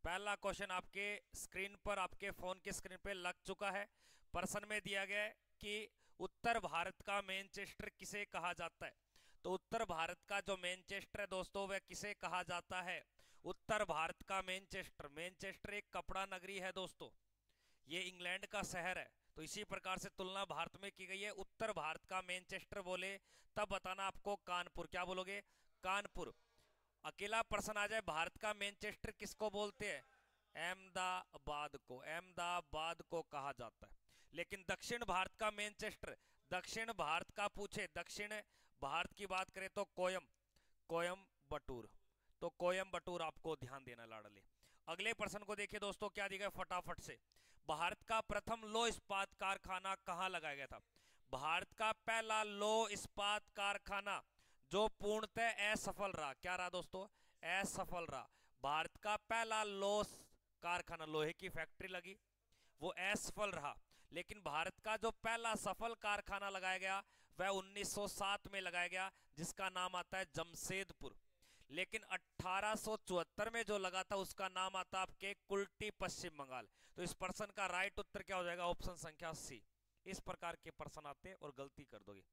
पहला क्वेश्चन आपके स्क्रीन पर, आपके फोन के स्क्रीन पे लग चुका है। प्रश्न में दिया गया है कि उत्तर भारत का मैनचेस्टर किसे कहा जाता है। तो उत्तर भारत का जो मैनचेस्टर है दोस्तों, वह किसे कहा जाता है? उत्तर भारत का मैनचेस्टर, मैनचेस्टर एक कपड़ा नगरी है दोस्तों, ये इंग्लैंड का शहर है। तो इसी प्रकार से तुलना भारत में की गई है। उत्तर भारत का मैनचेस्टर बोले तब बताना आपको कानपुर। क्या बोलोगे? कानपुर। अकेला प्रश्न आ जाए भारत का मैनचेस्टर किसको बोलते हैं? अहमदाबाद को, अहमदाबाद को कहा जाता है। लेकिन दक्षिण भारत का मैनचेस्टर, दक्षिण भारत का पूछे, दक्षिण भारत की बात करें तो कोयम्बटूर। तो कोयम्बटूर आपको ध्यान देना लाडले। अगले प्रश्न को देखिए दोस्तों, क्या दिया गया फटाफट से। भारत का प्रथम लौह इस्पात कारखाना कहां लगाया गया था? भारत का पहला लौह इस्पात कारखाना जो पूर्णतः असफल रहा, क्या रहा दोस्तों? असफल रहा। भारत का पहला लौह कारखाना, लोहे की फैक्ट्री लगी, वो असफल रहा। लेकिन भारत का जो पहला सफल कारखाना लगाया गया वह 1907 में लगाया गया, जिसका नाम आता है जमशेदपुर। लेकिन 1874 में जो लगा था उसका नाम आता आपके कुल्टी, पश्चिम बंगाल। तो इस प्रश्न का राइट उत्तर क्या हो जाएगा? ऑप्शन संख्या सी। इस प्रकार के प्रश्न आते हैं और गलती कर दोगे।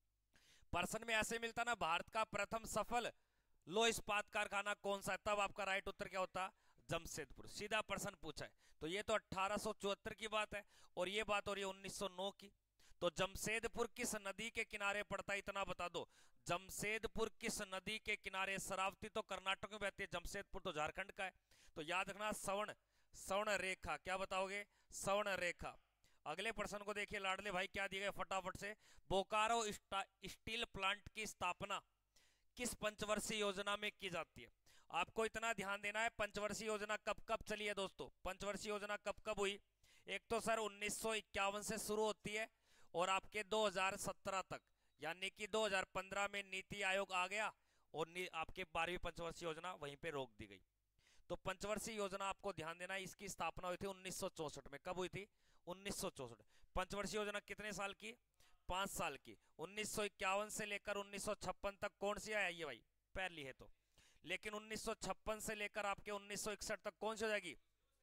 प्रश्न में ऐसे मिलता ना, भारत का प्रथम सफल लो इस्पात कारखाना कौन सा है, तब आपका राइट उत्तर क्या होता? जमशेदपुर। सीधा प्रश्न पूछा है। तो ये तो 1874 की बात है और ये बात हो रही है 1909 की। तो जमशेदपुर किस नदी के किनारे पड़ता है, इतना बता दो। जमशेदपुर किस नदी के किनारे? शरावती तो कर्नाटक में बहती है, जमशेदपुर तो झारखंड का है। तो याद रखना स्वर्ण रेखा। क्या बताओगे? स्वर्ण रेखा। अगले प्रश्न को देखिए लाडले भाई, क्या दिया गया फटाफट से। बोकारो स्टील प्लांट की स्थापना किस पंचवर्षीय योजना में की जाती है? आपको इतना ध्यान देना है, पंचवर्षीय योजना कब कब चली है दोस्तों? पंचवर्षीय योजना कब कब हुई? एक तो सर 1951 से शुरू होती है और आपके 2017 तक, यानी कि 2015 में नीति आयोग आ गया और आपके 12वीं पंचवर्षीय योजना वहीं पे रोक दी गई। तो पंचवर्षीय योजना आपको ध्यान देना है, इसकी स्थापना हुई थी 1964 में। कब हुई थी? 1964। पंचवर्षीय योजना कितने साल की? 5 साल की। 1951 से लेकर 1956 तक कौन सी आई है भाई? पहली है तो। लेकिन 1956 से लेकर आपके 1961 तक कौन सी हो जाएगी?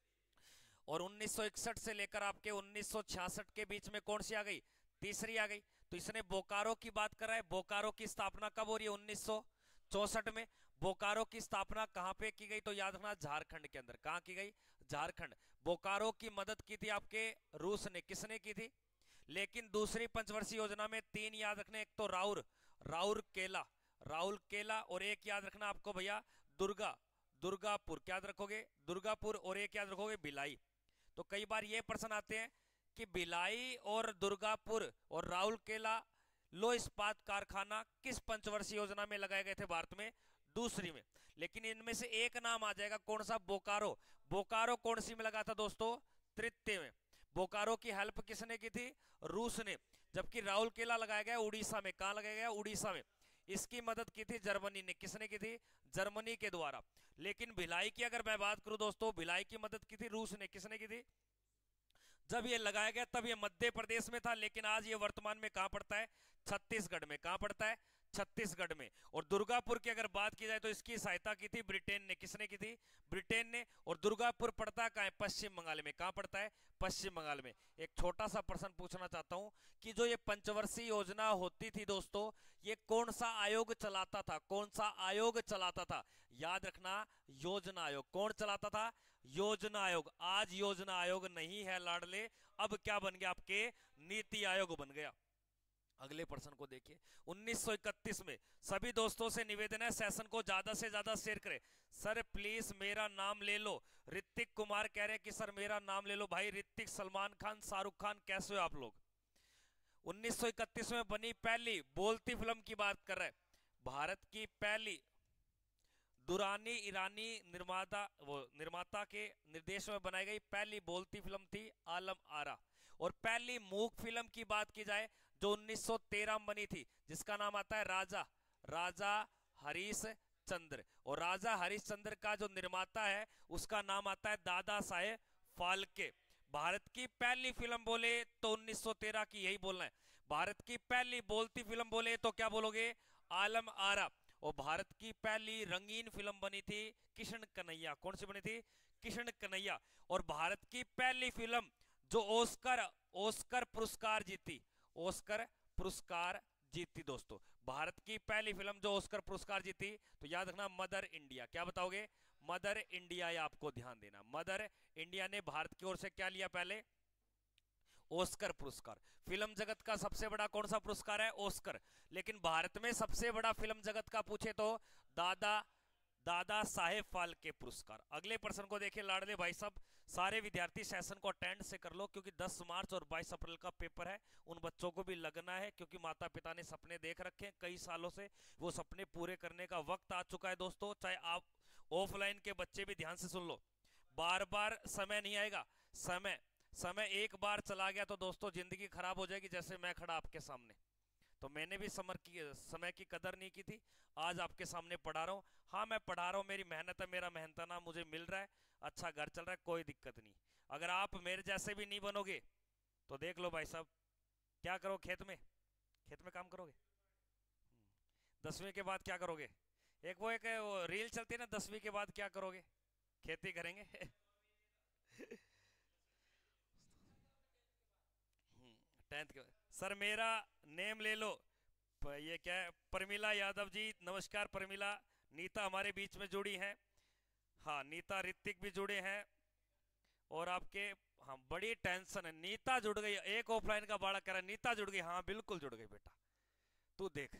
और 1961 से लेकर आपके 1966 के बीच में कौन सी आ गई? तीसरी आ गई। तो इसने बोकारो की बात कर रहा है। बोकारो की स्थापना कब हो रही है? 1964 में। बोकारो की स्थापना कहां पे की गई? तो याद रखना झारखंड के अंदर। कहां की गई? झारखंड। बोकारो की मदद की थी आपके रूस ने। किसने की थी? लेकिन दूसरी पंचवर्षीय योजना में 3 याद रखने, एक तो राउर केला और एक याद रखना आपको भैया दुर्गापुर। क्या याद रखोगे? दुर्गापुर। और एक याद रखोगे भिलाई। तो कई बार ये प्रश्न आते हैं कि भिलाई और दुर्गापुर और राउरकेला लो इस्पात कारखाना किस पंचवर्षीय योजना में लगाए गए थे भारत में? दूसरी में। लेकिन इनमें से एक नाम आ जाएगा, कौन सा? बोकारो। बोकारो कौन सी में लगा था दोस्तों? तृतीय में। बोकारो की हेल्प किसने की थी? रूस ने। जबकि राउरकेला लगाया गया उड़ीसा में। कहां लगाया गया? उड़ीसा में। इसकी मदद की थी जर्मनी ने। किसने की थी? जर्मनी के द्वारा। लेकिन भिलाई की अगर मैं बात करूं दोस्तों, भिलाई की मदद की थी रूस ने। किसने की थी? जब ये लगाया गया तब ये मध्य प्रदेश में था, लेकिन आज ये वर्तमान में कहां पड़ता है? छत्तीसगढ़ में। कहां पड़ता है? छत्तीसगढ़ में। और दुर्गापुर की अगर बात की जाए तो इसकी सहायता की थी ब्रिटेन ने। किसने की थी? ब्रिटेन ने। और दुर्गापुर पड़ता कहां है? पश्चिम बंगाल में। कहां पड़ता है? पश्चिम बंगाल में। एक छोटा सा प्रश्न पूछना चाहता हूं कि जो ये पंचवर्षीय योजना होती थी दोस्तों, ये कौन सा आयोग चलाता था? कौन सा आयोग चलाता था? याद रखना, योजना आयोग। कौन चलाता था? योजना आयोग। आज योजना आयोग नहीं है लाडले, अब क्या बन गया? आपके नीति आयोग बन गया। अगले प्रश्न को देखिए। 1931 में, सभी दोस्तों से निवेदन है सेशन को ज्यादा से ज्यादा शेयर करें। सर प्लीज मेरा नाम ले लो। ऋतिक कुमार कह रहे हैं कि सर मेरा नाम ले लो। भाई ऋतिक, सलमान खान, शाहरुख खान, कैसे हो आप लोग? 1931 में बनी पहली बोलती फिल्म की बात कर रहे हैं। भारत की पहली दुरानी ईरानी निर्माता के निर्देश में बनाई गई पहली बोलती फिल्म थी आलम आरा। और पहली मूक फिल्म की बात की जाए जो 1913 में बनी थी, जिसका नाम आता है राजा हरीश चंद्र। और राजा हरीश चंद्र का जो निर्माता है उसका नाम आता है दादा साहेब फाल्के। भारत की पहली फिल्म बोले तो 1913 की, यही बोलना है। भारत की पहली बोलती फिल्म बोले तो क्या बोलोगे? आलम आरा। और भारत की पहली रंगीन फिल्म बनी थी किशन कन्हैया। कौन सी बनी थी? किशन कन्हैया। और भारत की पहली फिल्म जो ऑस्कर ऑस्कर पुरस्कार जीती, ऑस्कर पुरस्कार जीती दोस्तों, भारत की पहली फिल्म जो ऑस्कर पुरस्कार जीती, तो याद रखना मदर इंडिया। क्या बताओगे? Mother India. या आपको ध्यान देना, मदर इंडिया ने भारत की ओर से क्या लिया? पहले ऑस्कर पुरस्कार। फिल्म जगत का सबसे बड़ा कौन सा पुरस्कार है? ऑस्कर। लेकिन भारत में सबसे बड़ा फिल्म जगत का पूछे तो दादा दादा साहेब फाल्के पुरस्कार। अगले प्रश्न को देखिए लाडले भाई साहब, सारे विद्यार्थी सेशन को अटेंड से कर लो, क्योंकि 10 मार्च और 22 अप्रैल का पेपर है। उन बच्चों को भी लगना है, क्योंकि माता पिता ने सपने देख रखे हैं कई सालों से, वो सपने पूरे करने का वक्त आ चुका है दोस्तों। चाहे आप ऑफलाइन के बच्चे भी ध्यान से सुन लो, बार बार समय नहीं आएगा। समय एक बार चला गया तो दोस्तों जिंदगी खराब हो जाएगी। जैसे मैं खड़ा आपके सामने, तो मैंने भी समय की कदर नहीं की थी, आज आपके सामने पढ़ा रहा हूँ। हाँ मैं पढ़ा रहा हूँ, मेरी मेहनत है, मेरा मेहनताना मुझे मिल रहा है, अच्छा घर चल रहा है, कोई दिक्कत नहीं। अगर आप मेरे जैसे भी नहीं बनोगे तो देख लो भाई साहब, क्या करो खेत में काम करोगे। 10वीं के बाद क्या करोगे? एक वो रील चलती है ना, 10वीं के बाद क्या करोगे? खेती करेंगे। 10th के। सर मेरा नेम ले लो। ये क्या है? प्रमिला यादव जी, नमस्कार प्रमिला। नीता हमारे बीच में जुड़ी हैं। हाँ नीता, ऋतिक भी जुड़े हैं। और आपके, हाँ बड़ी टेंशन है, नीता जुड़ गई। एक ऑफलाइन का बाड़ा कह रहा नीता जुड़ गई। हाँ बिल्कुल जुड़ गई बेटा, तू देख।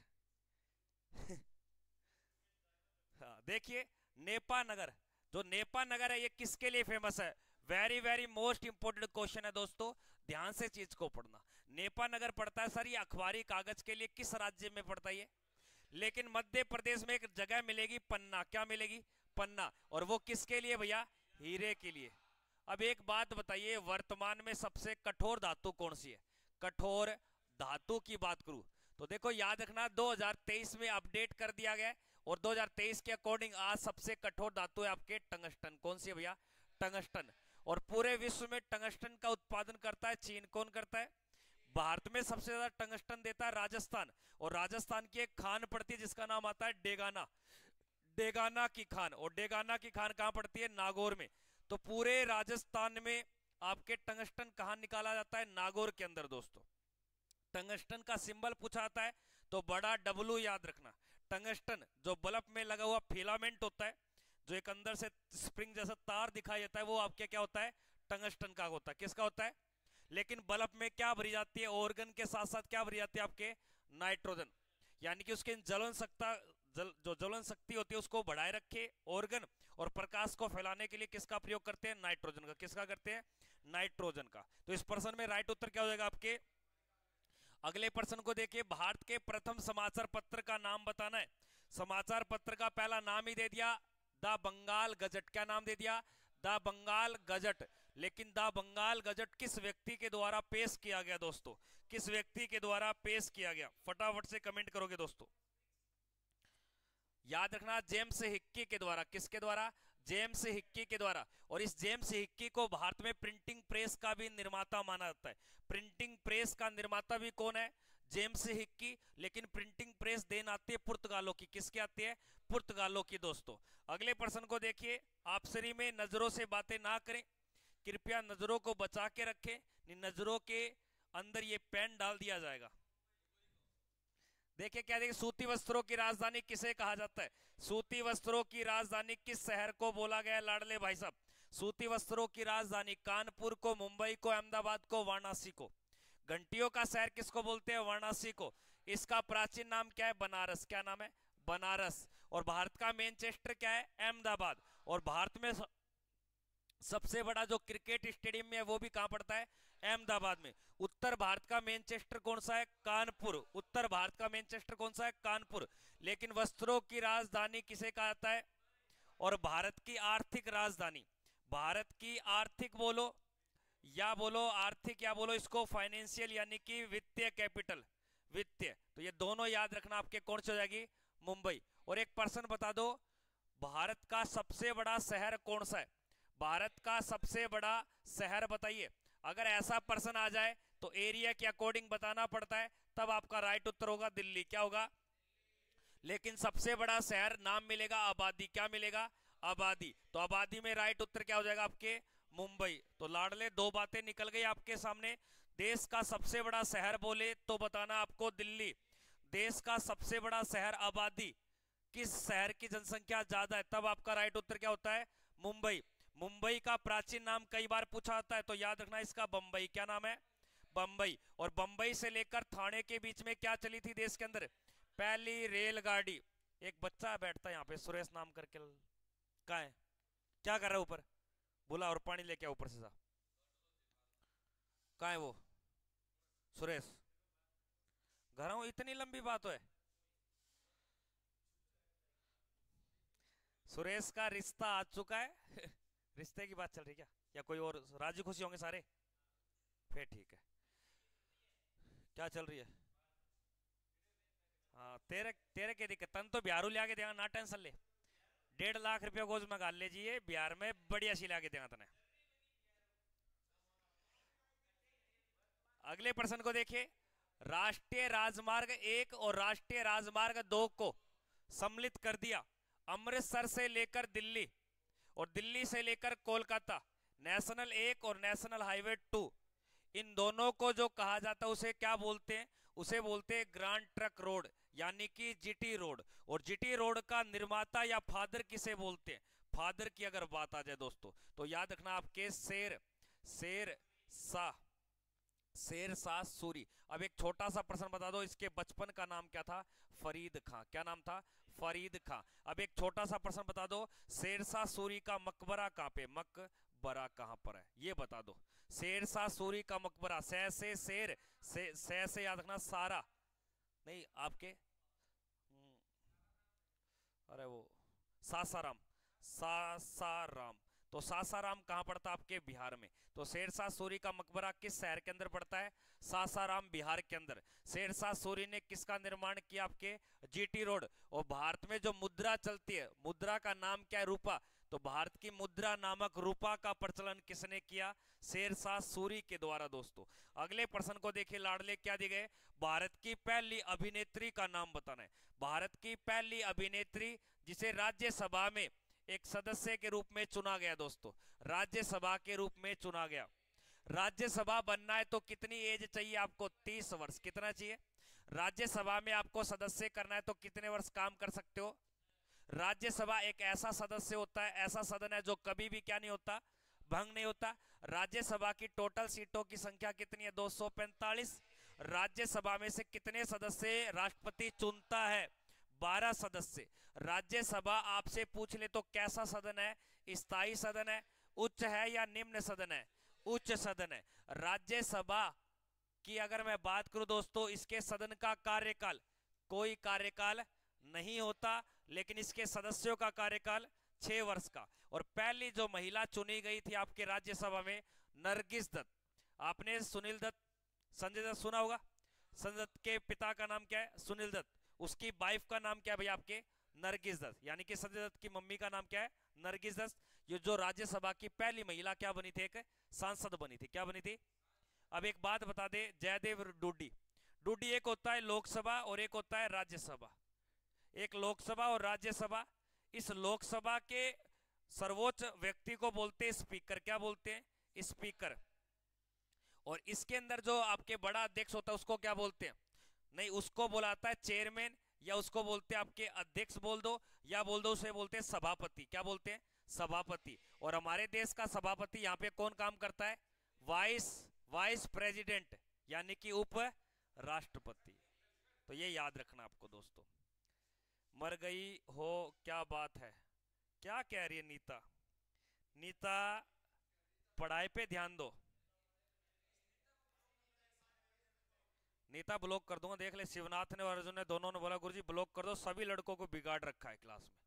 हाँ देखिए, नेपा नगर, जो नेपा नगर है ये किसके लिए फेमस है? Very very most important question है दोस्तों, ध्यान से चीज को पढ़ना। नेपा नगर पड़ता है सर ये अखबारी कागज के लिए, किस राज्य में पड़ता है ये? लेकिन मध्य प्रदेश में एक जगह मिलेगी पन्ना। क्या मिलेगी? पन्ना। और वो किसके लिए भैया? हीरे के लिए। अब एक बात बताइए, वर्तमान में सबसे कठोर धातु कौन सी है? कठोर धातु की बात करूं तो देखो याद रखना, 2023 में अपडेट कर दिया गया, और 2023 के अकॉर्डिंग आज सबसे कठोर धातु है आपके टंगस्टन। कौन सी है भैया? टंगस्टन। और पूरे विश्व में टंगस्टन का उत्पादन करता है चीन। कौन करता है? भारत में सबसे ज्यादा टंगस्टन देता है राजस्थान। और राजस्थान की एक खान पड़ती है जिसका नाम आता है डेगाना, डेगाना की खान। और डेगाना की खान कहां पड़ती है? नागौर में। तो पूरे राजस्थान में आपके टंगस्टन कहां निकाला जाता है? नागौर के अंदर दोस्तों। टंगस्टन का सिंबल पूछा जाता है तो बड़ा डब्लू याद रखना। टंगस्टन जो बल्ब में लगा हुआ फिलामेंट होता है, जो एक अंदर से स्प्रिंग जैसा तार दिखाई देता है, वो आपके क्या होता है? टंगस्टन का होता है। किसका होता है? लेकिन बल्ब में क्या भरी जाती है? ऑर्गन के साथ साथ क्या भरी जाती है आपके? नाइट्रोजन। यानी कि उसके ज्वलन सकता जो ज्वलन शक्ति होती है उसको बढ़ाए रखे ऑर्गन, और प्रकाश को फैलाने के लिए किसका प्रयोग करते हैं? नाइट्रोजन का। किसका करते हैं? नाइट्रोजन का। तो इस प्रश्न में राइट उत्तर क्या हो जाएगा आपके? अगले प्रश्न को देखिए, भारत के प्रथम समाचार पत्र का नाम बताना है। समाचार पत्र का पहला नाम ही दे दिया, द बंगाल गजट। क्या नाम दे दिया? The Bengal gazette. लेकिन द बंगाल गजट किस व्यक्ति के द्वारा पेश किया गया दोस्तों? किस व्यक्ति के द्वारा पेश किया गया? फटाफट से कमेंट करोगे दोस्तों। याद रखना, जेम्स हिक्की के द्वारा। किसके द्वारा? जेम्स हिक्की के द्वारा। और इस जेम्स हिक्की को भारत में प्रिंटिंग प्रेस का भी निर्माता माना जाता है। प्रिंटिंग प्रेस का निर्माता भी कौन है? James Hicky. लेकिन प्रिंटिंग प्रेस देन आती है पुर्तगालों की। किसकी आती है? पुर्तगालों की दोस्तों। अगले प्रश्न को देखिए, आपसरी में नजरों से बातें ना करें, कृपया नजरों को बचा के रखें, नजरों के अंदर ये पेन डाल दिया जाएगा। देखिए क्या देखिए, सूती वस्त्रों की राजधानी किसे कहा जाता है? सूती वस्त्रों की राजधानी किस शहर को बोला गया लाडले भाई साहब? सूती वस्त्रों की राजधानी कानपुर को, मुंबई को, अहमदाबाद को, वाराणसी को। घंटियों का शहर किसको बोलते हैं? वाराणसी को। इसका प्राचीन नाम क्या है? बनारस। क्या नाम है? बनारस। और भारत का मैनचेस्टर क्या है? अहमदाबाद। और भारत में सबसे बड़ा जो क्रिकेट स्टेडियम है वो भी कहां पड़ता है? अहमदाबाद में। उत्तर भारत का मैनचेस्टर कौन सा है? कानपुर। उत्तर भारत का मैनचेस्टर कौन सा है? कानपुर। लेकिन वस्त्रों की राजधानी किसे कहा जाता है? और भारत की आर्थिक राजधानी, भारत की आर्थिक बोलो या बोलो आर्थिक, या बोलो इसको फाइनेंशियल, यानी कि वित्तीय कैपिटल, वित्तीय। तो ये दोनों याद रखना आपके, कौन सी हो जाएगी? मुंबई। और एक पर्सन बता दो, भारत का सबसे बड़ा शहर कौन सा है? भारत का सबसे बड़ा शहर बताइए। अगर ऐसा पर्सन आ जाए तो एरिया के अकॉर्डिंग बताना पड़ता है, तब आपका राइट उत्तर होगा दिल्ली। क्या होगा? लेकिन सबसे बड़ा शहर नाम मिलेगा आबादी। क्या मिलेगा? आबादी। तो आबादी में राइट उत्तर क्या हो जाएगा आपके? मुंबई। तो लाडले दो बातें निकल गई आपके सामने। देश का सबसे बड़ा शहर बोले तो बताना आपको दिल्ली। देश का सबसे बड़ा शहर, आबादी, किस शहर की जनसंख्या ज्यादा है, तब आपका राइट उत्तर क्या होता है? मुंबई। मुंबई का प्राचीन नाम कई बार पूछा जाता है, तो याद रखना इसका बंबई। क्या नाम है? बंबई। और बंबई से लेकर थाने के बीच में क्या चली थी देश के अंदर? पहली रेलगाड़ी। एक बच्चा बैठता है यहाँ पे सुरेश नाम करके, कहा है? क्या कर रहा है ऊपर? बोला और पानी लेके ऊपर से सा। कहा है वो सुरेश? घर हूं, इतनी लंबी बात है। सुरेश का रिश्ता आ चुका है। रिश्ते की बात चल रही क्या, या कोई और? राजी खुशी होंगे सारे, फिर ठीक है। क्या चल रही है? हाँ, तेरे तेरे के दिक्कत, तन तो बिहारू लिया के देगा, ना टेंशन ले। 1.5 लाख रुपया गोज में गाल लीजिए, बिहार में बढ़िया सी लाके देगा तने। अगले प्रश्न को देखिए। राष्ट्रीय राजमार्ग 1 और राष्ट्रीय राजमार्ग 2 को सम्मिलित कर दिया अमृतसर से लेकर दिल्ली और दिल्ली से लेकर कोलकाता, नेशनल 1 और नेशनल हाईवे 2। इन दोनों को जो कहा जाता है उसे क्या बोलते हैं? उसे बोलते हैं ग्रांड ट्रक रोड, यानी कि जीटी रोड। और जीटी रोड का निर्माता या फादर किसे बोलते हैं? फादर की अगर बात आ जाए दोस्तों, तो याद रखना आपके शेर शेर शाह शेर शाह सूरी। अब एक छोटा सा प्रश्न बता दो, इसके बचपन का नाम क्या था? फरीद खां। क्या नाम था? फरीद खां। अब एक छोटा सा प्रश्न बता दो, शेर शाह सूरी का मकबरा कहाँ पे? मकबरा कहाँ पर है ये बता दो। शेर शाह सूरी का मकबरा, सै से शेर, से याद रखना, सारा नहीं आपके, अरे वो सासाराम। सासाराम। तो सासाराम कहाँ पड़ता है? आपके बिहार में। तो शेरशाह सूरी का मकबरा किस शहर के अंदर पड़ता है? सासाराम, बिहार के अंदर। शेरशाह सूरी ने किसका निर्माण किया? आपके जीटी रोड। और भारत में जो मुद्रा चलती है, मुद्रा का नाम क्या है? रूपा। तो भारत की मुद्रा नामक रूपा का प्रचलन किसने किया? शेरशाह सूरी के द्वारा दोस्तों। अगले प्रश्न को देखिए, लाडले क्या दिए गए? भारत की पहली अभिनेत्री का नाम बताना है। भारत की पहली अभिनेत्री जिसे राज्यसभा में एक सदस्य के रूप में चुना गया दोस्तों, राज्यसभा के रूप में चुना गया। राज्यसभा बनना है तो कितनी एज चाहिए आपको? 30 वर्ष। कितना चाहिए? राज्यसभा में आपको सदस्य करना है तो कितने वर्ष काम कर सकते हो? राज्यसभा एक ऐसा सदस्य होता है, ऐसा सदन है जो कभी भी क्या नहीं होता? भंग नहीं होता। राज्यसभा की टोटल सीटों की संख्या कितनी है? 245। राज्यसभा में से कितने सदस्य राष्ट्रपति चुनता है? 12 सदस्य। राज्यसभा आपसे पूछ ले तो कैसा सदन है? स्थायी सदन है, उच्च है या निम्न सदन है? उच्च सदन है। राज्यसभा की अगर मैं बात करूं दोस्तों, इसके सदन का कार्यकाल कोई कार्यकाल नहीं होता, लेकिन इसके सदस्यों का कार्यकाल 6 वर्ष का। और पहली जो महिला चुनी गई थी आपके राज्यसभा में, नरगिस दत्त। आपने सुनील दत्त, संजय दत्त सुना होगा। संजय दत्त के पिता का नाम क्या है? सुनील दत्त। उसकी वाइफ का नाम क्या है भाई आपके? नरगिस दत्त। यानी कि संजय दत्त की मम्मी का नाम क्या है? नरगिस दत्त। ये जो राज्यसभा की पहली महिला क्या बनी थी? एक सांसद बनी थी। क्या बनी थी? अब एक बात बता दे, जयदेव डूडी। डूडी एक होता है लोकसभा और एक होता है राज्यसभा। एक लोकसभा और राज्यसभा। इस लोकसभा के सर्वोच्च व्यक्ति को बोलते हैं स्पीकर। क्या बोलते हैं? स्पीकर। और इसके अंदर जो आपके बड़ा अध्यक्ष होता है उसको क्या बोलते हैं? नहीं, उसको बुलाता है चेयरमैन, या उसको बोलते हैं आपके अध्यक्ष बोल दो, या बोल दो उसे बोलते हैं सभापति। क्या बोलते हैं? सभापति। और हमारे देश का सभापति यहाँ पे कौन काम करता है? वाइस वाइस प्रेसिडेंट, यानी कि उप राष्ट्रपति। तो ये याद रखना आपको दोस्तों। मर गई हो, क्या बात है? क्या कह रही है नीता? नीता, पढ़ाई पे ध्यान दो। नीता ब्लॉक कर दूंगा, देख ले। शिवनाथ ने और अर्जुन ने दोनों ने बोला गुरुजी ब्लॉक कर दो, सभी लड़कों को बिगाड़ रखा है क्लास में।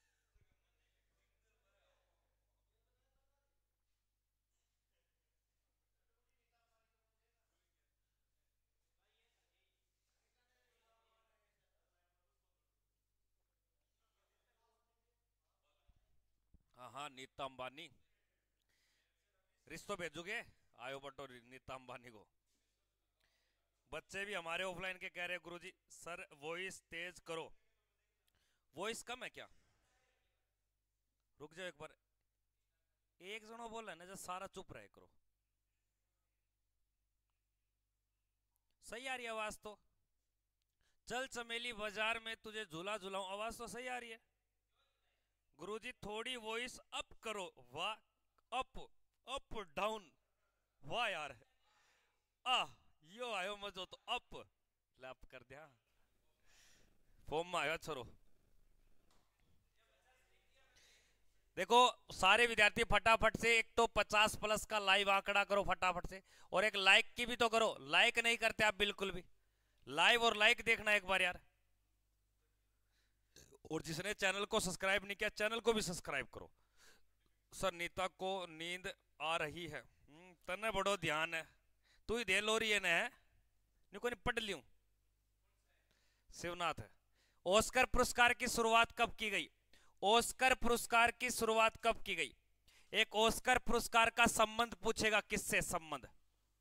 हाँ हाँ, नीता अंबानी। रिश्तो भेजोगे? आयो बटो नीता अंबानी को। बच्चे भी हमारे ऑफलाइन के कह रहे हैं गुरुजी सर वॉइस तेज करो। वॉइस कम है क्या? रुक जाओ एक बार, एक जनो बोला ना जो सारा चुप रहे करो। सही आ रही है आवाज तो? चल चमेली बाजार में तुझे झूला झूलाऊं, आवाज तो सही आ रही है? गुरुजी थोड़ी वॉइस अप करो। वाह, अप अप डाउन, वाह यार, आ यो आयो मजो तो अप लैप कर दिया, फॉर्म में आयो छोरो। देखो सारे विद्यार्थी फटाफट से एक तो 50+ का लाइव आंकड़ा करो फटाफट से, और एक लाइक की भी तो करो। लाइक नहीं करते आप बिल्कुल भी, लाइव और लाइक देखना एक बार यार। और जिसने चैनल को सब्सक्राइब नहीं किया चैनल को भी सब्सक्राइब करो। सर नीता को नींद आ रही है, तने बड़ो ध्यान है, तू ही दे लो रही है ना, को नहीं पढ़ लियो। शिवनाथ है। ऑस्कर पुरस्कार की शुरुआत कब की गई? ऑस्कर पुरस्कार की शुरुआत कब की गई? एक ऑस्कर पुरस्कार का संबंध पूछेगा, किससे संबंध?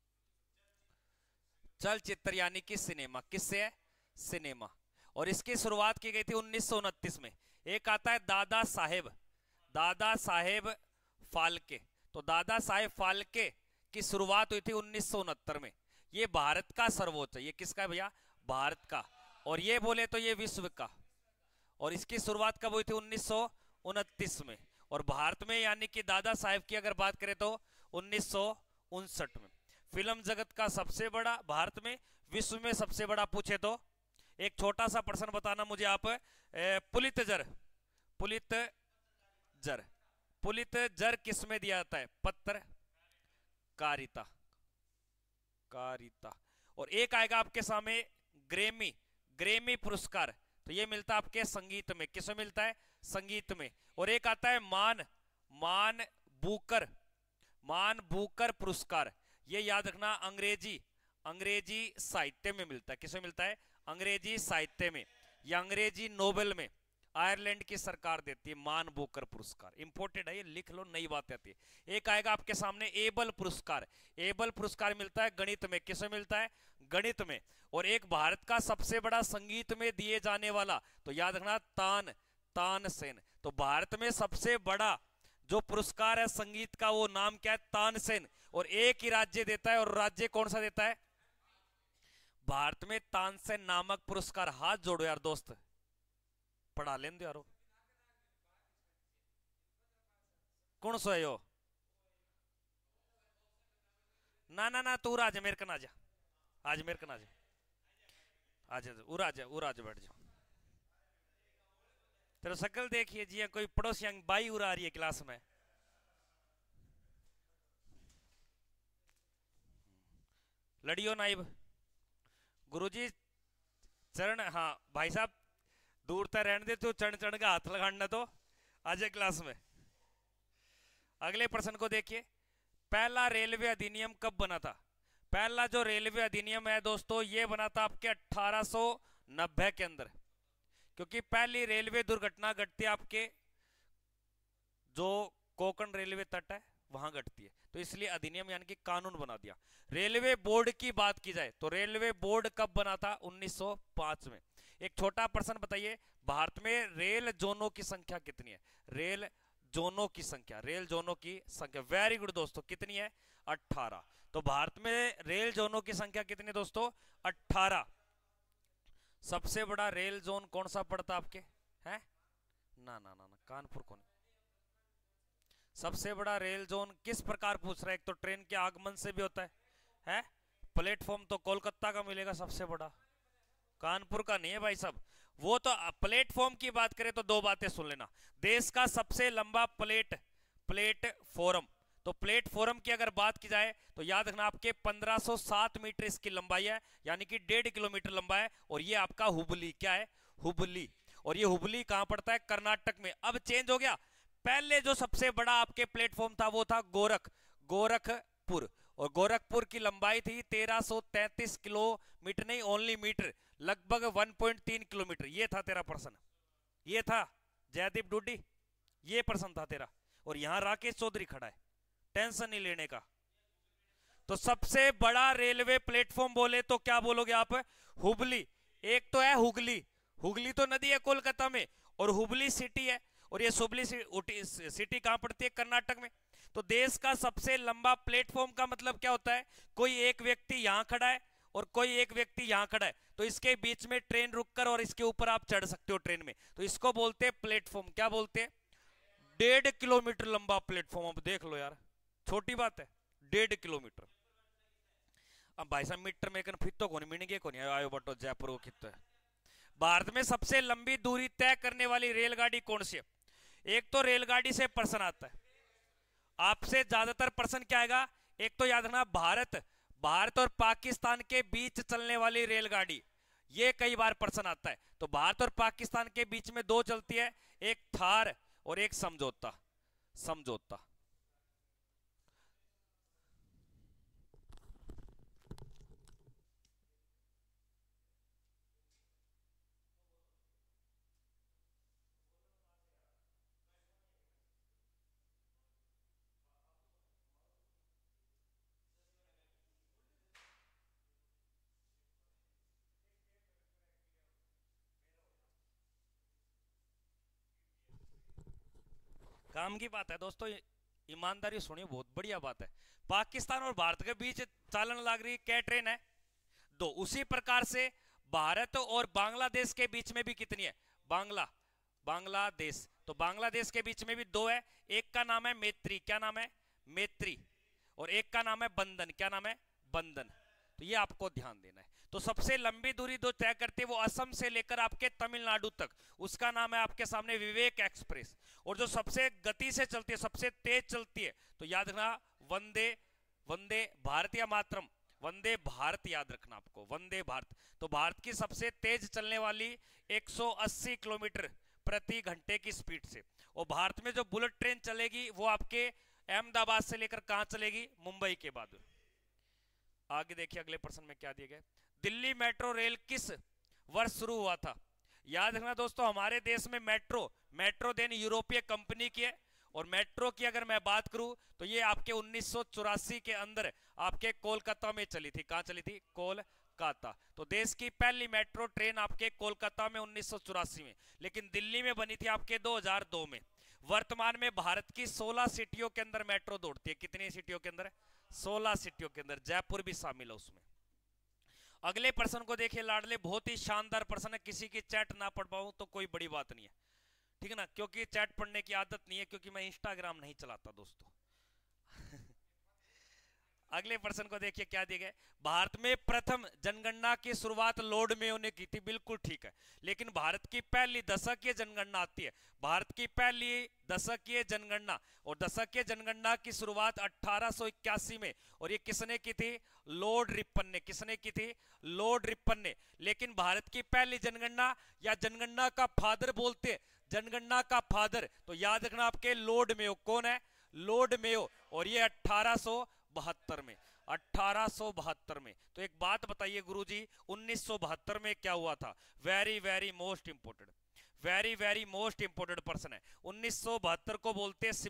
चलचित्र यानी कि सिनेमा, किससे है? सिनेमा। और इसकी शुरुआत की गई थी 1929 में। एक आता है दादा साहेब, दादा साहेब फाल्के। तो दादा साहेब फाल्के की शुरुआत हुई थी 1969 में। ये भारत का सर्वोच्च, ये किसका है भैया? भारत का। और ये बोले तो ये विश्व का। और इसकी शुरुआत कब हुई थी? 1929 में। और भारत में यानी कि दादा साहेब की अगर बात करें तो 1959 में। फिल्म जगत का सबसे बड़ा भारत में, विश्व में सबसे बड़ा पूछे तो एक छोटा सा प्रश्न बताना मुझे आप। पुलित्जर, पुलित्जर, पुलित्जर किस में दिया जाता है? पत्रकारिता, कारिता। और एक आएगा आपके सामने ग्रेमी, ग्रेमी पुरस्कार, तो ये मिलता है आपके संगीत में। किसमें मिलता है? संगीत में। और एक आता है मान बुकर, मान बुकर पुरस्कार, ये याद रखना अंग्रेजी साहित्य में मिलता है। किसमें मिलता है? अंग्रेजी साहित्य में या अंग्रेजी नोबेल में। आयरलैंड की सरकार देती है मान बुकर पुरस्कार, इंपोर्टेड है ये, लिख लो, नई बात आती है। एक आएगा आपके सामने एबल पुरस्कार, एबल पुरस्कार मिलता है गणित में। किसमें मिलता है? गणित में। और एक भारत का सबसे बड़ा संगीत में दिए जाने वाला, तो याद रखना तानसेन। तो भारत में सबसे बड़ा जो पुरस्कार है संगीत का वो नाम क्या है? तानसेन। और एक ही राज्य देता है, और राज्य कौन सा देता है? भारत में तानसेन नामक पुरस्कार। हाथ जोड़ो यार दोस्त, पढ़ा लें यारो। कौन सो है यो? ना ना ना, तू राज मेरे कन आजा, आज मेरे कन आजा, आज उराज बैठ जाओ। तेरा शकल देखिए जी, कोई पड़ोसी बाई उड़ा रही है क्लास में। लड़ियो नाइब। गुरुजी चरण, हाँ भाई साहब दूर तक रहने दे, तो चढ़ चढ़ का हाथ लगाना तो आज क्लास में। अगले प्रश्न को देखिए, पहला रेलवे अधिनियम कब बना था? पहला जो रेलवे अधिनियम है दोस्तों, ये बना था आपके 1890 के अंदर। क्योंकि पहली रेलवे दुर्घटना घटती है आपके जो कोंकण रेलवे तट है वहां घटती है, तो इसलिए अधिनियम यानी कि कानून बना दिया। रेलवे बोर्ड की बात की जाए तो रेलवे बोर्ड कब बना था? 1905 में। एक छोटा प्रश्न बताइए, भारत में रेल जोनों की संख्या कितनी है? रेल जोनों की संख्या, रेल जोनों की संख्या, वेरी गुड दोस्तों, कितनी है? 18। तो भारत में रेल जोनों की संख्या कितनी है दोस्तों? 18। सबसे बड़ा रेल जोन कौन सा पड़ता आपके? है ना ना ना ना, कानपुर कौन? सबसे बड़ा रेल जोन किस प्रकार पूछ रहा है? एक तो ट्रेन के आगमन से भी होता है? प्लेटफॉर्म तो कोलकाता का मिलेगा सबसे बड़ा, कानपुर का नहीं है भाई साहब। वो तो प्लेटफॉर्म की बात करें तो दो बातें सुन लेना। देश का सबसे लंबा प्लेटफॉर्म, तो प्लेटफॉर्म की अगर बात की जाए तो याद रखना आपके 1507 मीटर इसकी लंबाई है, यानी कि 1.5 किलोमीटर लंबा है। और ये आपका हुबली, क्या है? हुबली। और ये हुबली कहां पड़ता है? कर्नाटक में। अब चेंज हो गया, पहले जो सबसे बड़ा आपके प्लेटफॉर्म था वो था गोरखपुर, और गोरखपुर की लंबाई थी 1333 किलोमीटर, नहीं ओनली मीटर, लगभग 1.3 किलोमीटर। ये था तेरा प्रश्न, ये था जयदीप डूडी, ये प्रश्न था तेरा। और यहां राकेश चौधरी खड़ा है, टेंशन नहीं लेने का। तो सबसे बड़ा रेलवे प्लेटफॉर्म बोले तो क्या बोलोगे आप? हुबली। एक तो है हुगली, हुगली तो नदी है कोलकाता में, और हुबली सिटी है। और ये सुबली सिटी कहां पड़ती है? कर्नाटक में। तो देश का सबसे लंबा प्लेटफॉर्म का मतलब क्या होता है? कोई एक व्यक्ति यहां खड़ा है और कोई एक व्यक्ति यहां खड़ा है, तो इसके बीच में ट्रेन रुककर और इसके ऊपर आप चढ़ सकते हो ट्रेन में, तो इसको बोलते हैं प्लेटफॉर्म। क्या बोलते हैं? 1.5 किलोमीटर लंबा प्लेटफॉर्म। अब देख लो यार, छोटी बात है, 1.5 किलोमीटर। अब भाई साहब मीटर में फितो को नहीं मिनेंगे को नहीं आयो बटो जयपुर को कितो है। भारत में सबसे लंबी दूरी तय करने वाली रेलगाड़ी कौन सी है? एक तो रेलगाड़ी से प्रश्न आता है, आपसे ज्यादातर प्रश्न क्या आएगा? एक तो याद रखना, भारत और पाकिस्तान के बीच चलने वाली रेलगाड़ी, ये कई बार प्रश्न आता है। तो भारत और पाकिस्तान के बीच में दो चलती है, एक थार और एक समझौता। काम की बात है दोस्तों, ईमानदारी सुनिए, बहुत बढ़िया बात है। पाकिस्तान और भारत के बीच चालन लग रही क्या ट्रेन है? दो। उसी प्रकार से भारत और बांग्लादेश के बीच में भी कितनी है? बांग्लादेश, तो बांग्लादेश के बीच में भी दो है। एक का नाम है मैत्री, क्या नाम है? मैत्री। और एक का नाम है बंधन, क्या नाम है? बंधन। तो ये आपको ध्यान देना है। तो सबसे लंबी दूरी जो तय करती है वो असम से लेकर आपके तमिलनाडु तक, उसका नाम है आपके सामने विवेक एक्सप्रेस। और जो सबसे गति से चलती है, सबसे तेज चलती है, तो याद रखना वंदे भारत या मातरम, वंदे भारत याद रखना आपको, वंदे भारत। तो भारत की सबसे तेज चलने वाली 180 किलोमीटर प्रति घंटे की स्पीड से। और भारत में जो बुलेट ट्रेन चलेगी वो आपके अहमदाबाद से लेकर कहां चलेगी? मुंबई के बाद। आगे देखिए अगले प्रश्न में क्या दिए गए। दिल्ली मेट्रो रेल किस वर्ष शुरू हुआ था? याद रखना दोस्तों, हमारे देश में मेट्रो देन यूरोपीय कंपनी की है। और मेट्रो की अगर मैं बात करूं तो ये आपके 1984 के अंदर आपके कोलकाता में चली थी। कहां चली थी? कोलकाता। तो देश की पहली मेट्रो ट्रेन आपके कोलकाता में 1984 में, लेकिन दिल्ली में बनी थी आपके 2002 में। वर्तमान में भारत की 16 सिटियों के अंदर मेट्रो दौड़ती है। कितनी सिटियों के अंदर? 16 सिटियों के अंदर, जयपुर भी शामिल है उसमें। अगले प्रश्न को देखिए लाडले, बहुत ही शानदार प्रश्न है। किसी की चैट ना पढ़ पाऊं तो कोई बड़ी बात नहीं है, ठीक है ना, क्योंकि चैट पढ़ने की आदत नहीं है, क्योंकि मैं इंस्टाग्राम नहीं चलाता दोस्तों। अगले प्रश्न को देखिए क्या दिया गया। भारत में प्रथम जनगणना की शुरुआत लॉर्ड मेयो ने की थी, बिल्कुल ठीक है। लेकिन भारत की पहली दशकीय जनगणना आती है, भारत की पहली दशकीय जनगणना, और दशकीय जनगणना की शुरुआत 1881 में, और ये किसने की थी? लॉर्ड रिपन ने। किसने की थी? लॉर्ड रिपन ने। लेकिन भारत की पहली जनगणना या जनगणना का फादर बोलते हैं, जनगणना का फादर, तो याद रखना आपके लॉर्ड मेयो। कौन है? Lord Mayo. और ये 1872 में, 1872 में। तो एक बात बताइए गुरुजी, 1972 में क्या हुआ था? Very very most important, very very most important person है। 1972 को बोलते हैं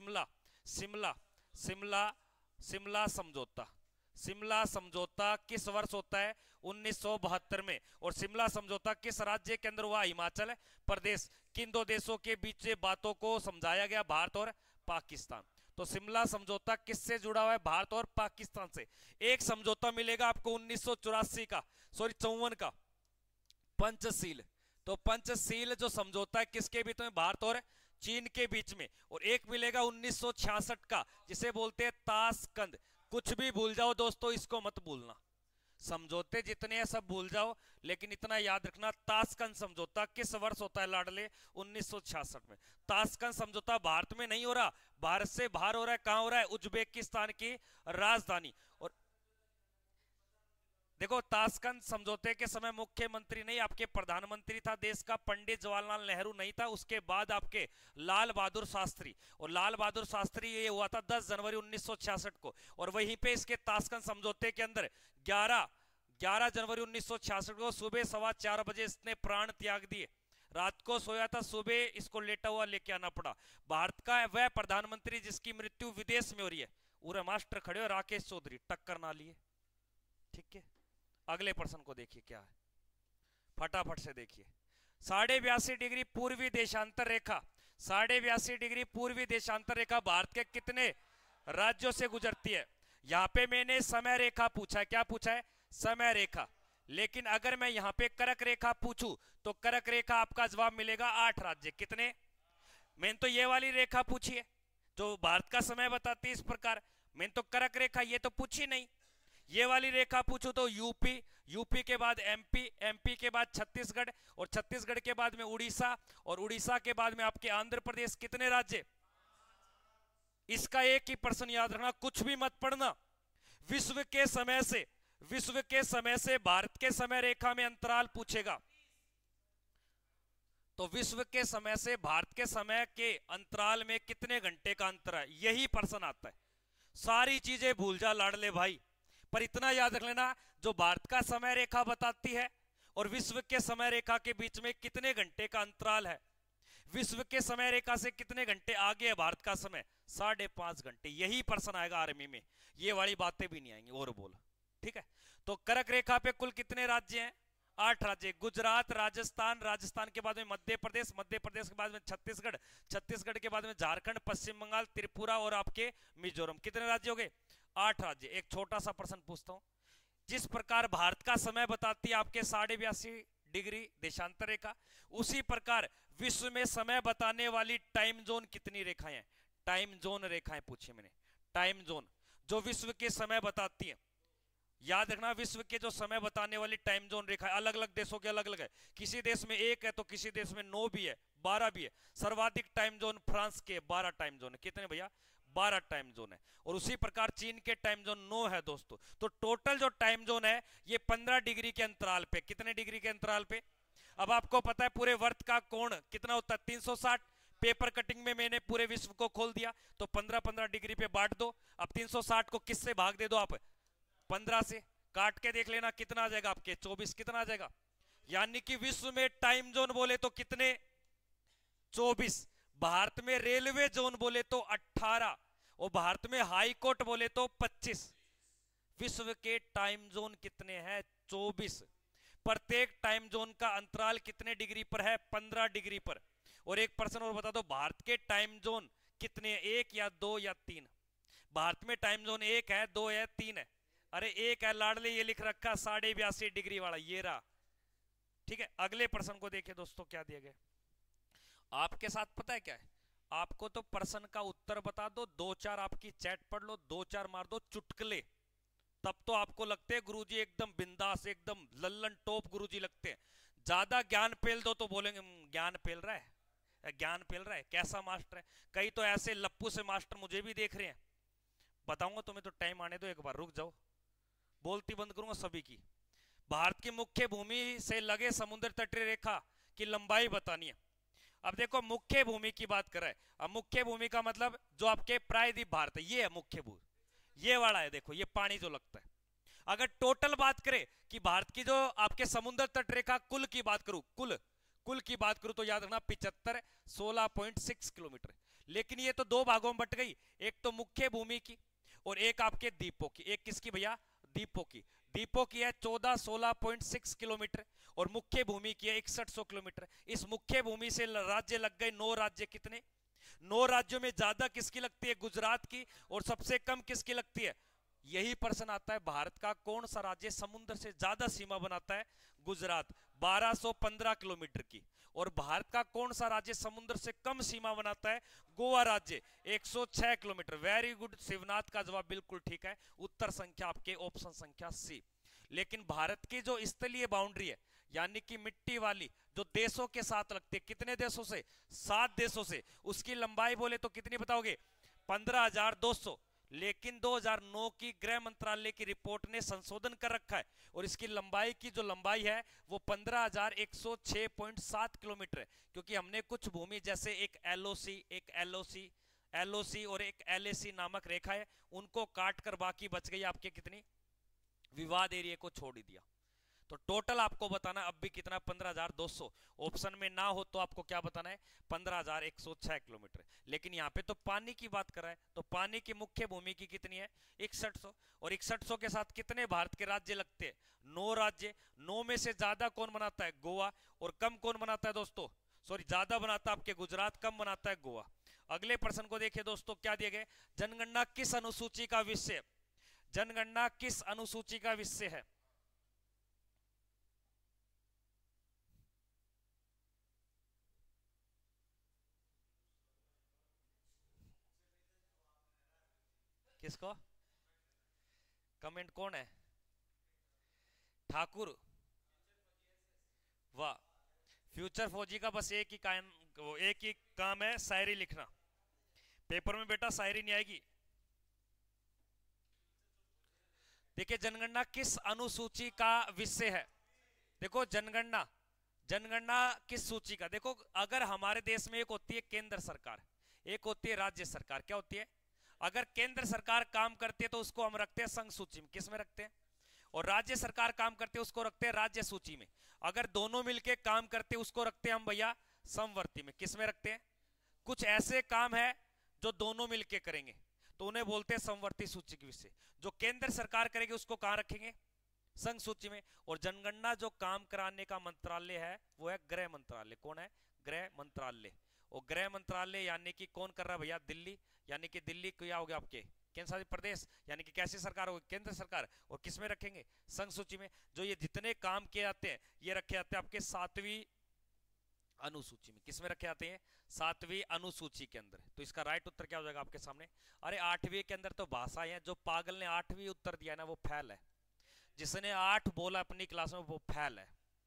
शिमला समझौता। शिमला समझौता किस वर्ष होता है? 1972 में। और शिमला समझौता किस राज्य के अंदर हुआ? हिमाचल प्रदेश। किन दो देशों के बीच बातों को समझाया गया? भारत और पाकिस्तान। तो शिमला समझौता किससे जुड़ा हुआ है? भारत और पाकिस्तान से। एक समझौता मिलेगा आपको 1984 का, सॉरी 54 का, पंचशील। तो पंचशील जो समझौता है किसके बीच में? भारत और चीन के बीच में। और एक मिलेगा 1966 का, जिसे बोलते हैं ताशकंद। कुछ भी भूल जाओ दोस्तों, इसको मत भूलना। समझौते जितने हैं सब भूल जाओ, लेकिन इतना याद रखना, ताशकंद समझौता किस वर्ष होता है लाडले? 1966 में। ताशकंद समझौता भारत में नहीं हो रहा, भारत से बाहर हो रहा है। कहां हो रहा है? उज्बेकिस्तान की राजधानी। और देखो, ताशकंद समझौते के समय मुख्यमंत्री नहीं, आपके प्रधानमंत्री था देश का पंडित जवाहरलाल नेहरू नहीं था, उसके बाद आपके लाल बहादुर शास्त्री। और लाल बहादुर शास्त्री, ये हुआ था 10 जनवरी 1966 को। और वहीं पे इसके ताशकंद समझौते के अंदर 11 जनवरी 1966 को सुबह 4:15 बजे इसने प्राण त्याग दिए। रात को सोया था, सुबह इसको लेटा हुआ लेके आना पड़ा। भारत का वह प्रधानमंत्री जिसकी मृत्यु विदेश में हो रही है। उरे मास्टर खड़े हो, राकेश चौधरी, टक्कर ना लिए, ठीक है। अगले प्रश्न को देखिए क्या है, फटाफट से देखिए। 82.5 डिग्री पूर्वी देशांतर रेखा 82.5 डिग्री पूर्वी देशांतर रेखा भारत के कितने राज्यों से गुजरती है? यहां पे मैंने समय रेखा पूछा है, क्या पूछा है? समय रेखा। लेकिन अगर मैं यहां पे कर्क रेखा पूछूं तो कर्क रेखा आपका जवाब मिलेगा 8 राज्य। कितने? मैंने तो ये वाली रेखा पूछी है जो भारत का समय बताती है इस प्रकार। मैंने तो कर्क रेखा ये तो पूछी नहीं। ये वाली रेखा पूछूं तो यूपी, यूपी के बाद एमपी, एमपी के बाद छत्तीसगढ़, और छत्तीसगढ़ के बाद में उड़ीसा, और उड़ीसा के बाद में आपके आंध्र प्रदेश। कितने राज्य? इसका एक ही प्रश्न याद रखना, कुछ भी मत पढ़ना। विश्व के समय से, विश्व के समय से भारत के समय रेखा में अंतराल पूछेगा तो विश्व के समय से भारत के समय के अंतराल में कितने घंटे का अंतर है, यही प्रश्न आता है। सारी चीजें भूल जा लाडले भाई, पर इतना याद रख लेना, जो भारत का समय रेखा बताती है और विश्व के समय रेखा के बीच में कितने घंटे का अंतराल है। विश्व के समय रेखा से कितने घंटे आगे है भारत का समय? 5.5 घंटे। यही प्रश्न आएगा आर्मी में, ये वाली बातें भी नहीं आएंगी। और बोल, ठीक है। तो कर्क रेखा पे कुल कितने राज्य हैं? 8 राज्य। गुजरात, राजस्थान, राजस्थान के बाद में मध्य प्रदेश, मध्य प्रदेश के बाद में छत्तीसगढ़, छत्तीसगढ़ के बाद में झारखंड, पश्चिम बंगाल, त्रिपुरा और आपके मिजोरम। कितने राज्य हो गए? 8 राज्य। एक छोटा सा प्रश्न पूछता हूं, जिस प्रकार भारत का समय बताती है आपके 82.5 डिग्री देशांतर रेखा, उसी प्रकार विश्व में समय बताने वाली टाइम जोन कितनी रेखाएं हैं? टाइम जोन रेखाएं पूछी मैंने, टाइम जोन जो विश्व के समय बताती है। याद रखना, विश्व के जो समय बताने वाली टाइम जोन रेखा अलग अलग देशों के अलग अलग है। किसी देश में 1 है तो किसी देश में 9 भी है, 12 भी है। सर्वाधिक टाइम जोन फ्रांस के 12 टाइम जोन है। कितने भैया? 12 टाइम जोन है। और उसी प्रकार चीन के टाइम जोन 9 है दोस्तों। तो टोटल जो टाइम जोन है ये 15 डिग्री के अंतराल पे। कितने डिग्री के अंतराल पे? अब आपको पता है पूरे वर्त का कोण कितना होता है? 360। पेपर कटिंग में मैंने पूरे विश्व को खोल दिया, तो 15-15 डिग्री पे बांट दो। अब 360 को किससे भाग दे दो आप? 15 से। काट के देख लेना कितना आ जाएगा आपके? 24। कितना आ जाएगा? यानी कि विश्व में टाइम जोन बोले तो कितने? 24। भारत में रेलवे जोन बोले तो 18, और भारत में हाई कोर्ट बोले तो 25। विश्व के टाइम जोन कितने हैं? 24। प्रत्येक टाइम जोन का अंतराल कितने डिग्री पर है? 15 डिग्री पर। और एक प्रश्न और बता दो, भारत के टाइम जोन कितने? 1 या 2 या 3? भारत में टाइम जोन 1 है, 2 है, 3 है? अरे 1 है लाडले, ये लिख रखा 82.5 डिग्री वाला, ये रहा। ठीक है, अगले प्रश्न को देखिए दोस्तों, क्या दिया गया आपके साथ। पता है क्या है? आपको तो प्रश्न का उत्तर बता दो, 2-4 आपकी चैट पढ़ लो, 2-4 मार दो चुटकुले, तब तो आपको लगते हैं गुरुजी एकदम बिंदास, एकदम लल्लन टॉप गुरुजी लगते हैं। ज्यादा ज्ञान पेल दो तो बोलेंगे ज्ञान पेल रहा है, ज्ञान पेल रहा है, कैसा मास्टर है। कई तो ऐसे लप्पू से मास्टर मुझे भी देख रहे हैं। बताऊंगा तुम्हें, तो टाइम आने दो, एक बार रुक जाओ, बोलती बंद करूंगा सभी की। भारत की मुख्य भूमि से लगे समुद्र तटीय रेखा की लंबाई बतानी है। अब देखो, मुख्य भूमि की बात कर रहा है। अब मुख्य भूमि का मतलब जो आपके प्रायद्वीप भारत है, ये है मुख्य भूमि, ये वाला है। देखो ये पानी जो लगता है। अगर टोटल बात करें कि भारत की जो आपके समुद्र तट रेखा कुल की बात करूं, कुल की बात करूं तो याद रखना 75 16.6 किलोमीटर। लेकिन ये तो 2 भागों में बट गई, एक तो मुख्य भूमि की और एक आपके द्वीपों की। एक किसकी भैया? द्वीपों की। द्वीपों की है 14 16.6 किलोमीटर और मुख्य भूमि की है 6100 किलोमीटर। इस मुख्य भूमि से राज्य लग गए 9 राज्य। कितने? 9 राज्यों में ज्यादा किसकी लगती है? गुजरात की। और सबसे कम किसकी लगती है? यही प्रश्न आता है, भारत का कौन सा राज्य समुद्र से ज्यादा सीमा बनाता है? गुजरात, 1215 किलोमीटर की। और भारत का कौन सा राज्य समुद्र से कम सीमा बनाता है? गोवा राज्य, 106 किलोमीटर। वेरी गुड शिवनाथ का जवाब बिल्कुल ठीक है। उत्तर संख्या आपके ऑप्शन संख्या सी। लेकिन भारत की जो स्थलीय बाउंड्री है, यानी कि मिट्टी वाली, जो देशों के साथ लगती है, कितने देशों से? 7 देशों से। उसकी लंबाई बोले तो कितनी बताओगे? 15,200। लेकिन 2009 की गृह मंत्रालय की रिपोर्ट ने संशोधन कर रखा है और इसकी लंबाई की जो लंबाई है वो 15,106.7 किलोमीटर है। क्योंकि हमने कुछ भूमि जैसे एक एलओसी और एक एलएसी नामक रेखा है, उनको काट कर बाकी बच गई आपके कितनी? विवाद एरिया को छोड़ ही दिया। तो टोटल आपको बताना अब भी कितना? 15,200। ऑप्शन में ना हो तो आपको क्या बताना है? 15,106 किलोमीटर। लेकिन यहाँ पे तो पानी की बात कर रहा है, तो पानी की मुख्य भूमि की कितनी है? 6100। और 6100 के साथ कितने भारत के राज्य लगते हैं? 9 राज्य। 9 में से ज्यादा कौन बनाता है? गोवा। और कम कौन बनाता है दोस्तों? सॉरी ज्यादा बनाता आपके गुजरात, कम बनाता है गोवा। अगले प्रश्न को देखिए दोस्तों, क्या दिया गया? जनगणना किस अनुसूची का विषय? जनगणना किस अनुसूची का विषय है? किसको? कमेंट कौन है? ठाकुर, वाह। फ्यूचर फौजी का बस एक ही काम है, शायरी लिखना। पेपर में बेटा शायरी नहीं आएगी। देखिए जनगणना किस अनुसूची का विषय है? देखो जनगणना, जनगणना किस सूची का? देखो अगर हमारे देश में एक होती है केंद्र सरकार, एक होती है राज्य सरकार। क्या होती है? अगर केंद्र सरकार काम करती है तो उसको हम रखते हैं संघ सूची में। किस में रखते हैं? और राज्य सरकार काम करती है उसको रखते हैं राज्य सूची में। अगर दोनों मिलके काम करते हैं उसको रखते हैं हम भैया समवर्ती में। किस में रखते हैं? कुछ ऐसे काम है जो दोनों मिलके करेंगे तो उन्हें बोलते हैं समवर्ती सूची के विषय। जो केंद्र सरकार करेगी उसको कहां रखेंगे? संघ सूची में। और जनगणना जो काम कराने का मंत्रालय है वो है गृह मंत्रालय। कौन है? गृह मंत्रालय। और गृह मंत्रालय यानी कि कौन कर रहा है भैया? दिल्ली। यानी कि दिल्ली क्या हो गया आपके? केंद्र शासित प्रदेश। यानी कि कैसी सरकार होगी? केंद्र सरकार। और किस में रखेंगे? संघ सूची में। जो ये जितने काम किए जाते हैं ये रखे जाते हैं आपके 7वीं अनुसूची में। किस में रखे जाते हैं? 7वीं अनुसूची के अंदर। तो इसका राइट उत्तर क्या हो जाएगा आपके सामने? अरे 8वीं के अंदर तो भाषाएं हैं। जो पागल ने 8वीं उत्तर दिया ना वो फैल है। जिसने 8 बोला अपनी क्लास में वो फैल है।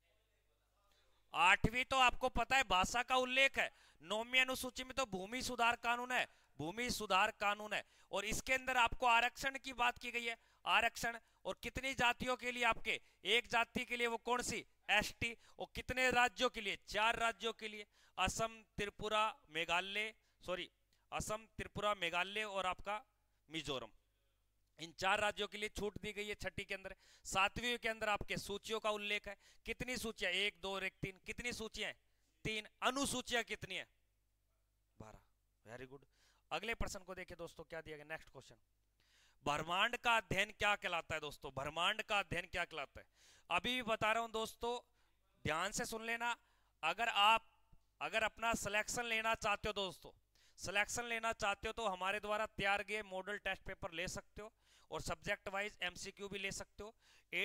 8वीं तो आपको पता है भाषा का उल्लेख है। 9वीं अनुसूची में तो भूमि सुधार कानून है, भूमि सुधार कानून है। और इसके अंदर आपको आरक्षण की बात की गई है। आरक्षण। और कितनी जातियों के लिए? आपके एक जाति के लिए, वो कौन सी? एसटी। और कितने राज्यों के लिए? 4 राज्यों के लिए, असम, त्रिपुरा, मेघालय, सॉरी असम, त्रिपुरा, मेघालय और आपका मिजोरम। इन 4 राज्यों के लिए छूट दी गई है 6ठी के अंदर। 7वीं के अंदर आपके सूचियों का उल्लेख है। कितनी सूचियां? 1 2 और 1 3। कितनी सूचियां? 3। अनुसूचियां कितनी है? 12। Very good. अगले प्रश्न को देखिए दोस्तों, क्या दिया गया? नेक्स्ट क्वेश्चन, ब्रह्मांड का अध्ययन क्या कहलाता है? दोस्तों ब्रह्मांड का अध्ययन क्या कहलाता है? अभी भी बता रहा हूं दोस्तों, ध्यान से सुन लेना। अगर अपना सिलेक्शन लेना चाहते हो दोस्तों, सिलेक्शन लेना चाहते हो तो हमारे द्वारा तैयार गए मॉडल टेस्ट पेपर ले सकते हो और सब्जेक्ट वाइज एमसीक्यू भी ले सकते हो।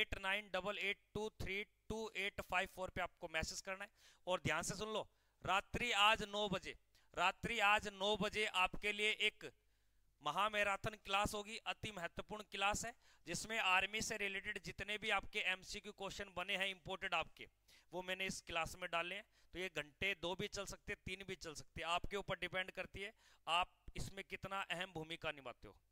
8988232854 पे आपको मैसेज करना है। और ध्यान से सुन लो, रात्रि आज 9 बजे, रात्रि आज 9 बजे आपके लिए एक महामैराथन क्लास होगी। अति महत्वपूर्ण क्लास है जिसमें आर्मी से रिलेटेड जितने भी आपके एमसीक्यू क्वेश्चन बने हैं इंपोर्टेड आपके, वो मैंने इस क्लास में डाले हैं। तो ये घंटे 2 भी चल सकते हैं, 3 भी चल सकते हैं, आपके ऊपर डिपेंड करती है आप इसमें कितना अहम भूमिका निभाते हो।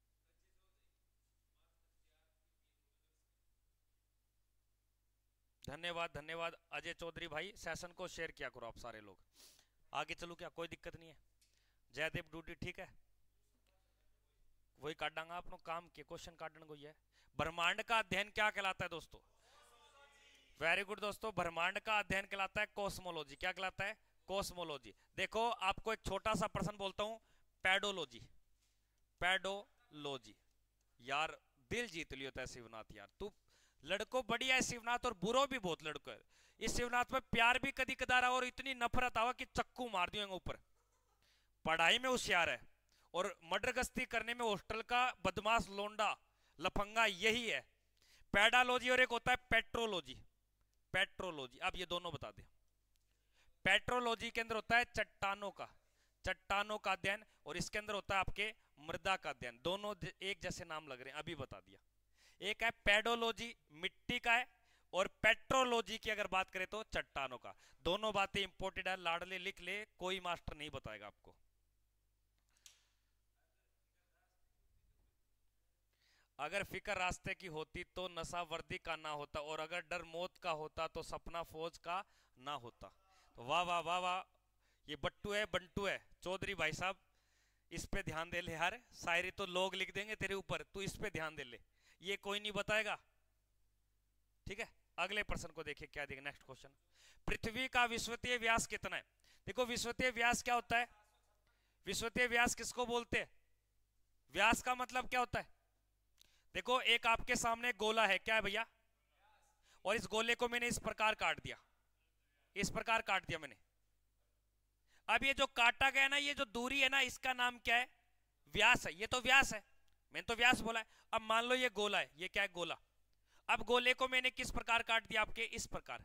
धन्यवाद धन्यवाद अजय चौधरी भाई। सेशन को शेयर किया करो आप सारे लोग। आगे चलो, क्या कोई दिक्कत नहीं है? जयदेव ड्यूटी ठीक है, वही काटांगा अपनो काम के क्वेश्चन काटने को ही है। ब्रह्मांड का अध्ययन क्या कहलाता है दोस्तों? वेरी गुड दोस्तों, ब्रह्मांड का अध्ययन कहलाता है कॉस्मोलॉजी। क्या कहलाता है? कॉस्मोलॉजी। देखो आपको एक छोटा सा प्रश्न बोलता हूं, पेडोलॉजी। पेडोलॉजी यार दिल जीत लियो तो शिवनाथ यार, तू लड़को बढ़िया है शिवनाथ और बुरो भी बहुत लड़को है। इस शिवनाथ में प्यार भी कदी कदार और इतनी नफरत आवा कि चक्कू मार दियो ऊपर। पढ़ाई में होशियार है और मर्डर गश्ती करने में हॉस्टल का बदमाश लोंडा लफंगा यही है। पेडालॉजी और एक होता है पेट्रोलॉजी। पेट्रोलॉजी, अब ये दोनों बता दे। पेट्रोलॉजी के अंदर होता है चट्टानों का अध्ययन और इसके अंदर होता है आपके मृदा का अध्ययन। दोनों एक जैसे नाम लग रहे हैं, अभी बता दिया। एक है पेडोलॉजी मिट्टी का है और पेट्रोलॉजी की अगर बात करें तो चट्टानों का। दोनों बातें इंपोर्टेंट है, लाडले लिख ले, कोई मास्टर नहीं बताएगा आपको। अगर फिक्र रास्ते की होती तो नशा वर्दी का ना होता, और अगर डर मौत का होता तो सपना फौज का ना होता। तो वाह वाह वाह वाह, ये बट्टू है बंटू है चौधरी भाई साहब, इस पे ध्यान दे ले यार। शायरी तो लोग लिख देंगे तेरे ऊपर, तू इस पे ध्यान दे ले, ये कोई नहीं बताएगा। ठीक है, अगले प्रश्न को देखिए क्या देगा। नेक्स्ट क्वेश्चन, पृथ्वी का विश्वतीय व्यास कितना है? देखो विश्वतीय व्यास क्या होता है? विश्वतीय व्यास किसको बोलते हैं? व्यास का मतलब क्या होता है? देखो एक आपके सामने गोला है, क्या है भैया? और इस गोले को मैंने इस प्रकार काट दिया, इस प्रकार काट दिया मैंने। अब ये जो काटा गया ना, ये जो दूरी है ना, इसका नाम क्या है? व्यास है। ये तो व्यास है, मैंने तो व्यास बोला है। अब मान लो ये गोला है, ये क्या है? गोला। अब गोले को मैंने किस प्रकार काट दिया? आपके इस प्रकार,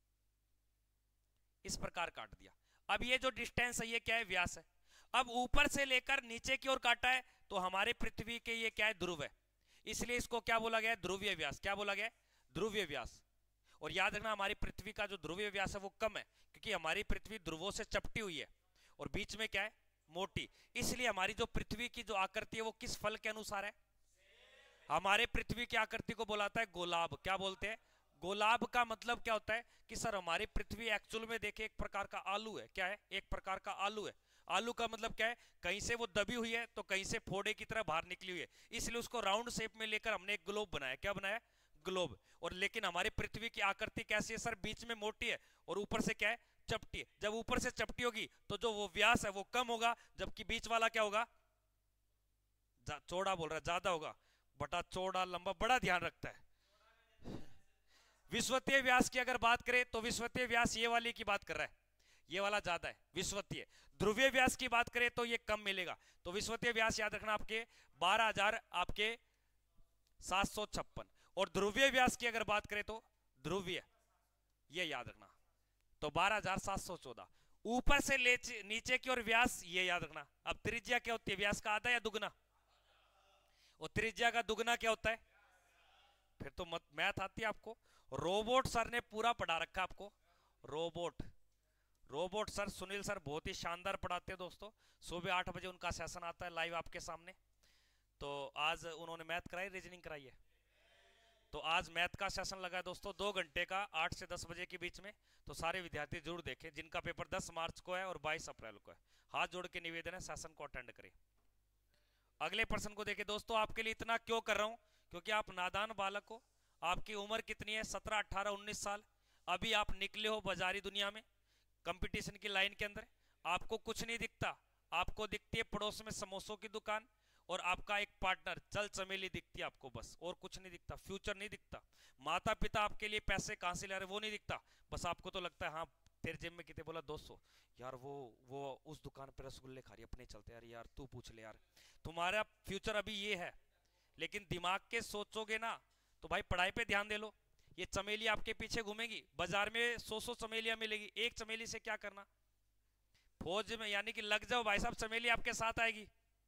इस प्रकार काट दिया। अब ये जो डिस्टेंस है ये क्या है? व्यास है। अब ऊपर से लेकर नीचे की ओर काटा है, तो हमारे पृथ्वी के ये क्या है? ध्रुव है, इसलिए इसको क्या बोला गया है? ध्रुवीय व्यास। क्या बोला गया है? ध्रुवीय व्यास। और याद रखना, हमारी पृथ्वी का जो ध्रुवीय व्यास है वो कम है, क्योंकि हमारी पृथ्वी ध्रुवों से चपटी हुई है और बीच में क्या है? मोटी। इसलिए हमारी जो पृथ्वी की जो आकृति है वो किस फल के अनुसार है? हमारे पृथ्वी की आकृति को बोलाता है गोलाब। क्या बोलते हैं? गोलाब का मतलब क्या होता है कि सर हमारी पृथ्वी एक्चुअल में देखे एक प्रकार का आलू है। क्या है? एक प्रकार का आलू है। आलू का मतलब क्या है? कहीं से वो दबी हुई है तो कहीं से फोड़े की तरह बाहर निकली हुई है, इसलिए उसको राउंड शेप में लेकर हमने एक ग्लोब बनाया। क्या बनाया? ग्लोब। और लेकिन हमारी पृथ्वी की आकृति कैसी है सर? बीच में मोटी है और ऊपर से क्या है? चपटी है। जब ऊपर से चपटी होगी तो जो वो व्यास है वो कम होगा, जबकि बीच वाला क्या होगा? चौड़ा बोल रहा है, ज्यादा होगा। बटा चौड़ा लंबा बड़ा ध्यान रखता है। विश्वतीय व्यास की अगर बात करें तो विश्वतीय व्यास ये वाली की बात कर रहा है, ये वाला ज्यादा है विश्वतीय। ध्रुवीय व्यास की बात करें तो ये कम मिलेगा। तो विश्वतीय व्यास याद रखना आपके 12,000 आपके 756। और ध्रुवीय व्यास की अगर बात करें तो ध्रुवीय, ये याद रखना, तो 12,714। ऊपर से नीचे की ओर व्यास, ये याद रखना। अब त्रिज्या क्या होती है? व्यास का आधा या दुगना? और त्रिज्या का दुगना क्या होता है? फिर तो मैथ आती है आपको। रोबोट सर ने पूरा पढ़ा रखा आपको। Robot, robot sir, Sunil sir बहुत ही शानदार पढ़ाते हैं दोस्तों। सुबह 8 बजे उनका सेशन आता है लाइव आपके सामने। तो आज उन्होंने मैथ कराई, रीजनिंग कराई है। तो आज मैथ का सेशन लगा है दोस्तों 2 घंटे का, 8 से 10 बजे के बीच में। तो सारे विद्यार्थी जरूर देखें, जिनका पेपर 10 मार्च को है और 22 अप्रैल को है। हाथ जोड़ के निवेदन है सेशन को अटेंड करें। अगले प्रश्न को देखें दोस्तों। आपके लिए इतना क्यों कर रहा हूं? क्योंकि आप नादान बालक हो। आपकी उम्र कितनी है? 17, 18, 19 साल। अभी आप निकले हो बाजारी दुनिया में, कंपटीशन की लाइन के अंदर। आपको कुछ नहीं दिखता, आपको दिखती है पड़ोस में समोसों की दुकान और आपका एक पार्टनर चल चमेली दिखती है आपको, बस। और कुछ नहीं दिखता, फ्यूचर नहीं दिखता। माता पिता आपके लिए पैसे कहां से ला रहे वो नहीं दिखता। बस आपको तो लगता है हाँ तेरे जेब में कितने? बोला 200। यार वो उस दुकान पे रसगुल्ले खा रही है, अपने चलते। यार यार तू पूछ ले यार। तुम्हारा फ्यूचर अभी ये है, लेकिन दिमाग के सोचोगे ना तो भाई पढ़ाई पे ध्यान दे लो। ये चमेली आपके पीछे घूमेगी, बाजार में 100 चमेलियां मिलेगी, एक चमेली से क्या करना? फौज में यानी कि लग जाओ भाई साहब, चमेली आपके साथ आएगी।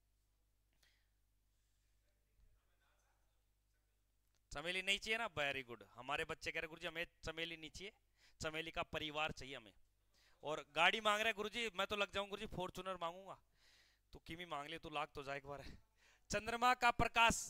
चमेली नहीं चाहिए ना? Very good. हमारे बच्चे कह रहे गुरुजी हमें चमेली नहीं चाहिए, चमेली का परिवार चाहिए हमें। और गाड़ी मांग रहे हैं गुरुजी, मैं तो लग जाऊं गुरुजी, फॉर्चूनर मांगूंगा। तू किमी मांग ले, तू लाख तो जाए एक बार। चंद्रमा का प्रकाश,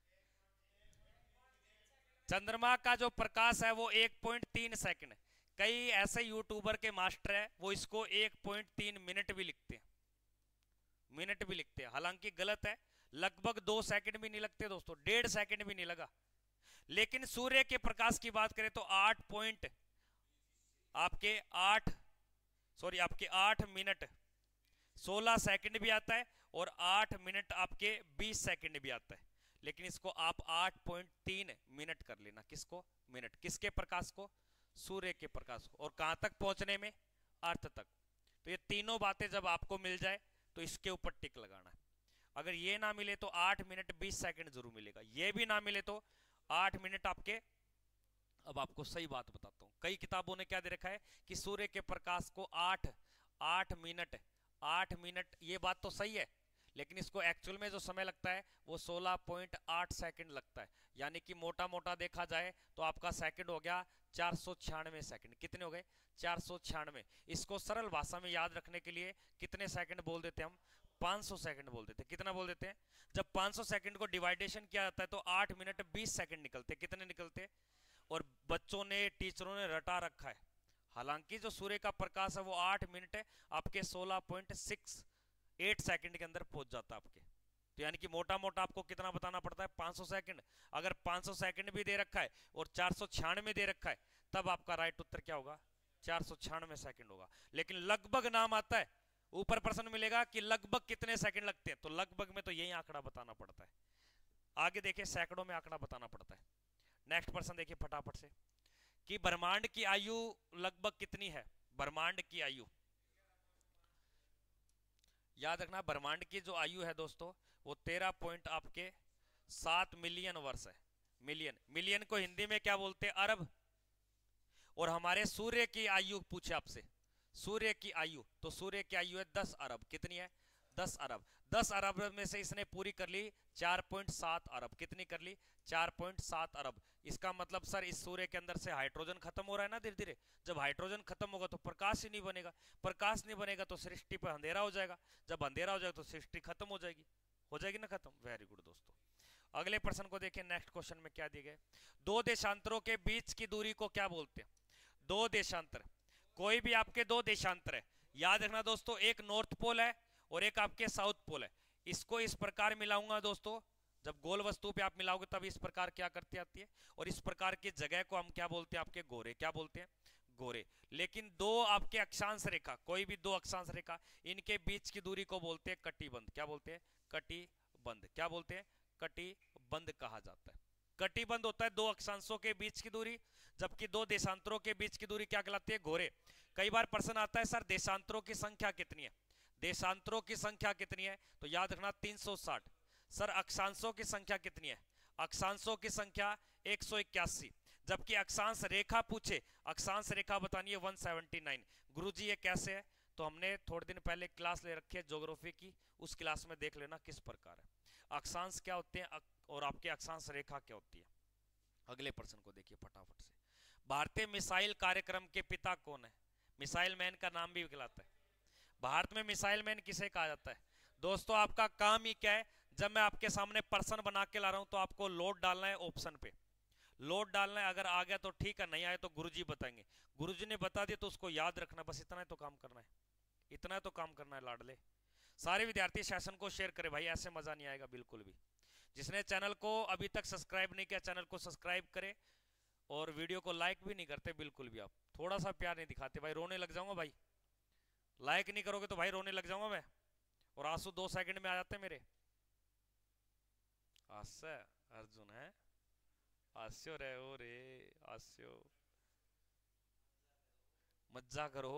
चंद्रमा का जो प्रकाश है वो 1.3 सेकंड। कई ऐसे यूट्यूबर के मास्टर है वो इसको 1.3 मिनट भी लिखते हैं, मिनट भी लिखते हैं, हालांकि गलत है। लगभग 2 सेकंड भी नहीं लगते दोस्तों, 1.5 सेकंड भी नहीं लगा। लेकिन सूर्य के प्रकाश की बात करें तो 8 मिनट 16 सेकंड भी आता है और 8 मिनट आपके 20 सेकंड भी आता है। लेकिन इसको आप 8.3 मिनट कर लेना। किसको? मिनट। किसके प्रकाश को? सूर्य के प्रकाश को। और कहां तक पहुंचने में? अर्थ तक। तो ये तीनों बातें जब आपको मिल जाए तो इसके ऊपर टिक लगाना है। अगर ये ना मिले तो 8 मिनट 20 सेकंड जरूर मिलेगा। ये भी ना मिले तो 8 मिनट आपके। अब आपको सही बात बताता हूं, कई किताबों ने क्या दे रखा है कि सूर्य के प्रकाश को 8 मिनट, 8 मिनट। ये बात तो सही है, लेकिन इसको एक्चुअल में जो समय लगता है वो 16.8 सेकंड लगता है। यानी कि मोटा मोटा देखा जाए तो आपका सेकंड हो गया 496 सेकंड। कितने हो गए? 496। इसको सरल भाषा में याद रखने के लिए कितने सेकंड बोल देते हम? 500 सेकंड बोल देते। कितना बोल देते हैं? जब 500 सेकंड को डिवाइडेशन किया जाता है तो 8 मिनट 20 सेकंड निकलते। कितने निकलते? और बच्चों ने, टीचरों ने रटा रखा है। हालांकि जो सूर्य का प्रकाश है वो 8 मिनट है आपके 16.68 सेकंड के अंदर पहुंच जाता है आपके। तो यानी कि मोटा मोटा आपको कितना बताना पड़ता है? 500 सेकंड। अगर 500 सेकंड भी दे रखा है और 496 दे रखा है, तब आपका राइट उत्तर क्या होगा? 496 सेकंड होगा। लेकिन लगभग नाम आता है, ऊपर प्रश्न मिलेगा कि लगभग कितने सेकंड लगते हैं, तो लगभग में तो यही आंकड़ा बताना पड़ता है। आगे देखिए सैकड़ों में आंकड़ा बताना पड़ता है। नेक्स्ट प्रश्न देखिए फटाफट से कि ब्रह्मांड की आयु लगभग कितनी है? ब्रह्मांड की आयु याद रखना ब्रह्मांड की जो आयु है दोस्तों वो 13 पॉइंट आपके 7 मिलियन वर्ष है। मिलियन, मिलियन को हिंदी में क्या बोलते हैं? अरब। और हमारे सूर्य की आयु पूछे आपसे, सूर्य की आयु, तो सूर्य की आयु है 10 अरब। कितनी है? 10 अरब। 10 अरब में से इसने पूरी कर ली 4.7 अरब। कितनी कर ली? 4.7 अरब। इसका मतलब सर इस सूर्य के अंदर से हाइड्रोजन खत्म हो रहा है ना धीरे धीरे। जब हाइड्रोजन खत्म होगा तो प्रकाश ही नहीं बनेगा, प्रकाश नहीं बनेगा तो सृष्टि पर अंधेरा हो जाएगा, जब अंधेरा हो जाएगा तो सृष्टि खत्म हो जाएगी ना खत्म। वेरी गुड दोस्तों। अगले प्रश्न को देखिए, नेक्स्ट क्वेश्चन में क्या दिए गए। दो देशांतरों के बीच की दूरी को क्या बोलते हैं? दो देशांतर, कोई भी आपके दो देशांतर है, याद रखना दोस्तों, एक नॉर्थ पोल है और एक आपके साउथ पोल है। इसको इस प्रकार मिलाऊंगा दोस्तों, जब गोल वस्तु पे आप मिलाओगे तब इस प्रकार क्या करती आती है, और इस प्रकार की जगह को हम क्या बोलते हैं? आपके गोरे। क्या बोलते हैं? गोरे। लेकिन दो आपके अक्षांश रेखा, कोई भी दो अक्षांश रेखा, इनके बीच की दूरी को बोलते हैं कटिबंध। क्या बोलते हैं? कटिबंध। क्या बोलते हैं? कटिबंध कहा जाता है। कटिबंध होता है दो अक्षांशों के बीच की दूरी, जबकि दो देशांतरों के बीच की दूरी क्या कहलाती है? गोरे। कई बार प्रश्न आता है सर देशांतरों की संख्या कितनी है? देशांतरों की संख्या कितनी है? तो याद रखना 360। सर अक्षांशों की संख्या कितनी है? अक्षांशों की संख्या 181। जबकि अक्षांश रेखा पूछे, अक्षांश रेखा बतानी है 179। गुरुजी ये कैसे है? तो हमने थोड़े दिन पहले क्लास ले रखी है ज्योग्राफी की, उस क्लास में देख लेना किस प्रकार है अक्षांश क्या होते हैं और आपके अक्षांश रेखा क्या होती है। अगले प्रश्न को देखिए फटाफट से। भारतीय मिसाइल कार्यक्रम के पिता कौन है? मिसाइल मैन का नाम भी कहलाता है। भारत में मिसाइल मैन किसे कहा जाता है? दोस्तों आपका काम ही क्या है, जब मैं आपके सामने प्रश्न बना के ला रहा हूं तो आपको लोड डालना है ऑप्शन पे, लोड डालना है। अगर आ गया तो ठीक है, नहीं आया तो गुरुजी बताएंगे। गुरुजी ने बता दिया तो उसको याद रखना, बस इतना ही तो काम करना है, इतना ही तो काम करना है लाडले। सारे विद्यार्थी सेशन को शेयर करें भाई, ऐसे मजा नहीं आएगा बिल्कुल भी। जिसने चैनल को अभी तक सब्सक्राइब नहीं किया चैनल को सब्सक्राइब करें, और वीडियो को लाइक भी नहीं करते बिल्कुल भी, आप थोड़ा सा प्यार नहीं दिखाते भाई, रोने लग जाऊंगा भाई। लाइक नहीं करोगे तो भाई रोने लग जाऊंगा मैं, और आंसू 2 सेकंड में आ जाते मेरे। हास्य अर्जुन है, हास्यो रे ओ रे, हास्यो मज्जा करो।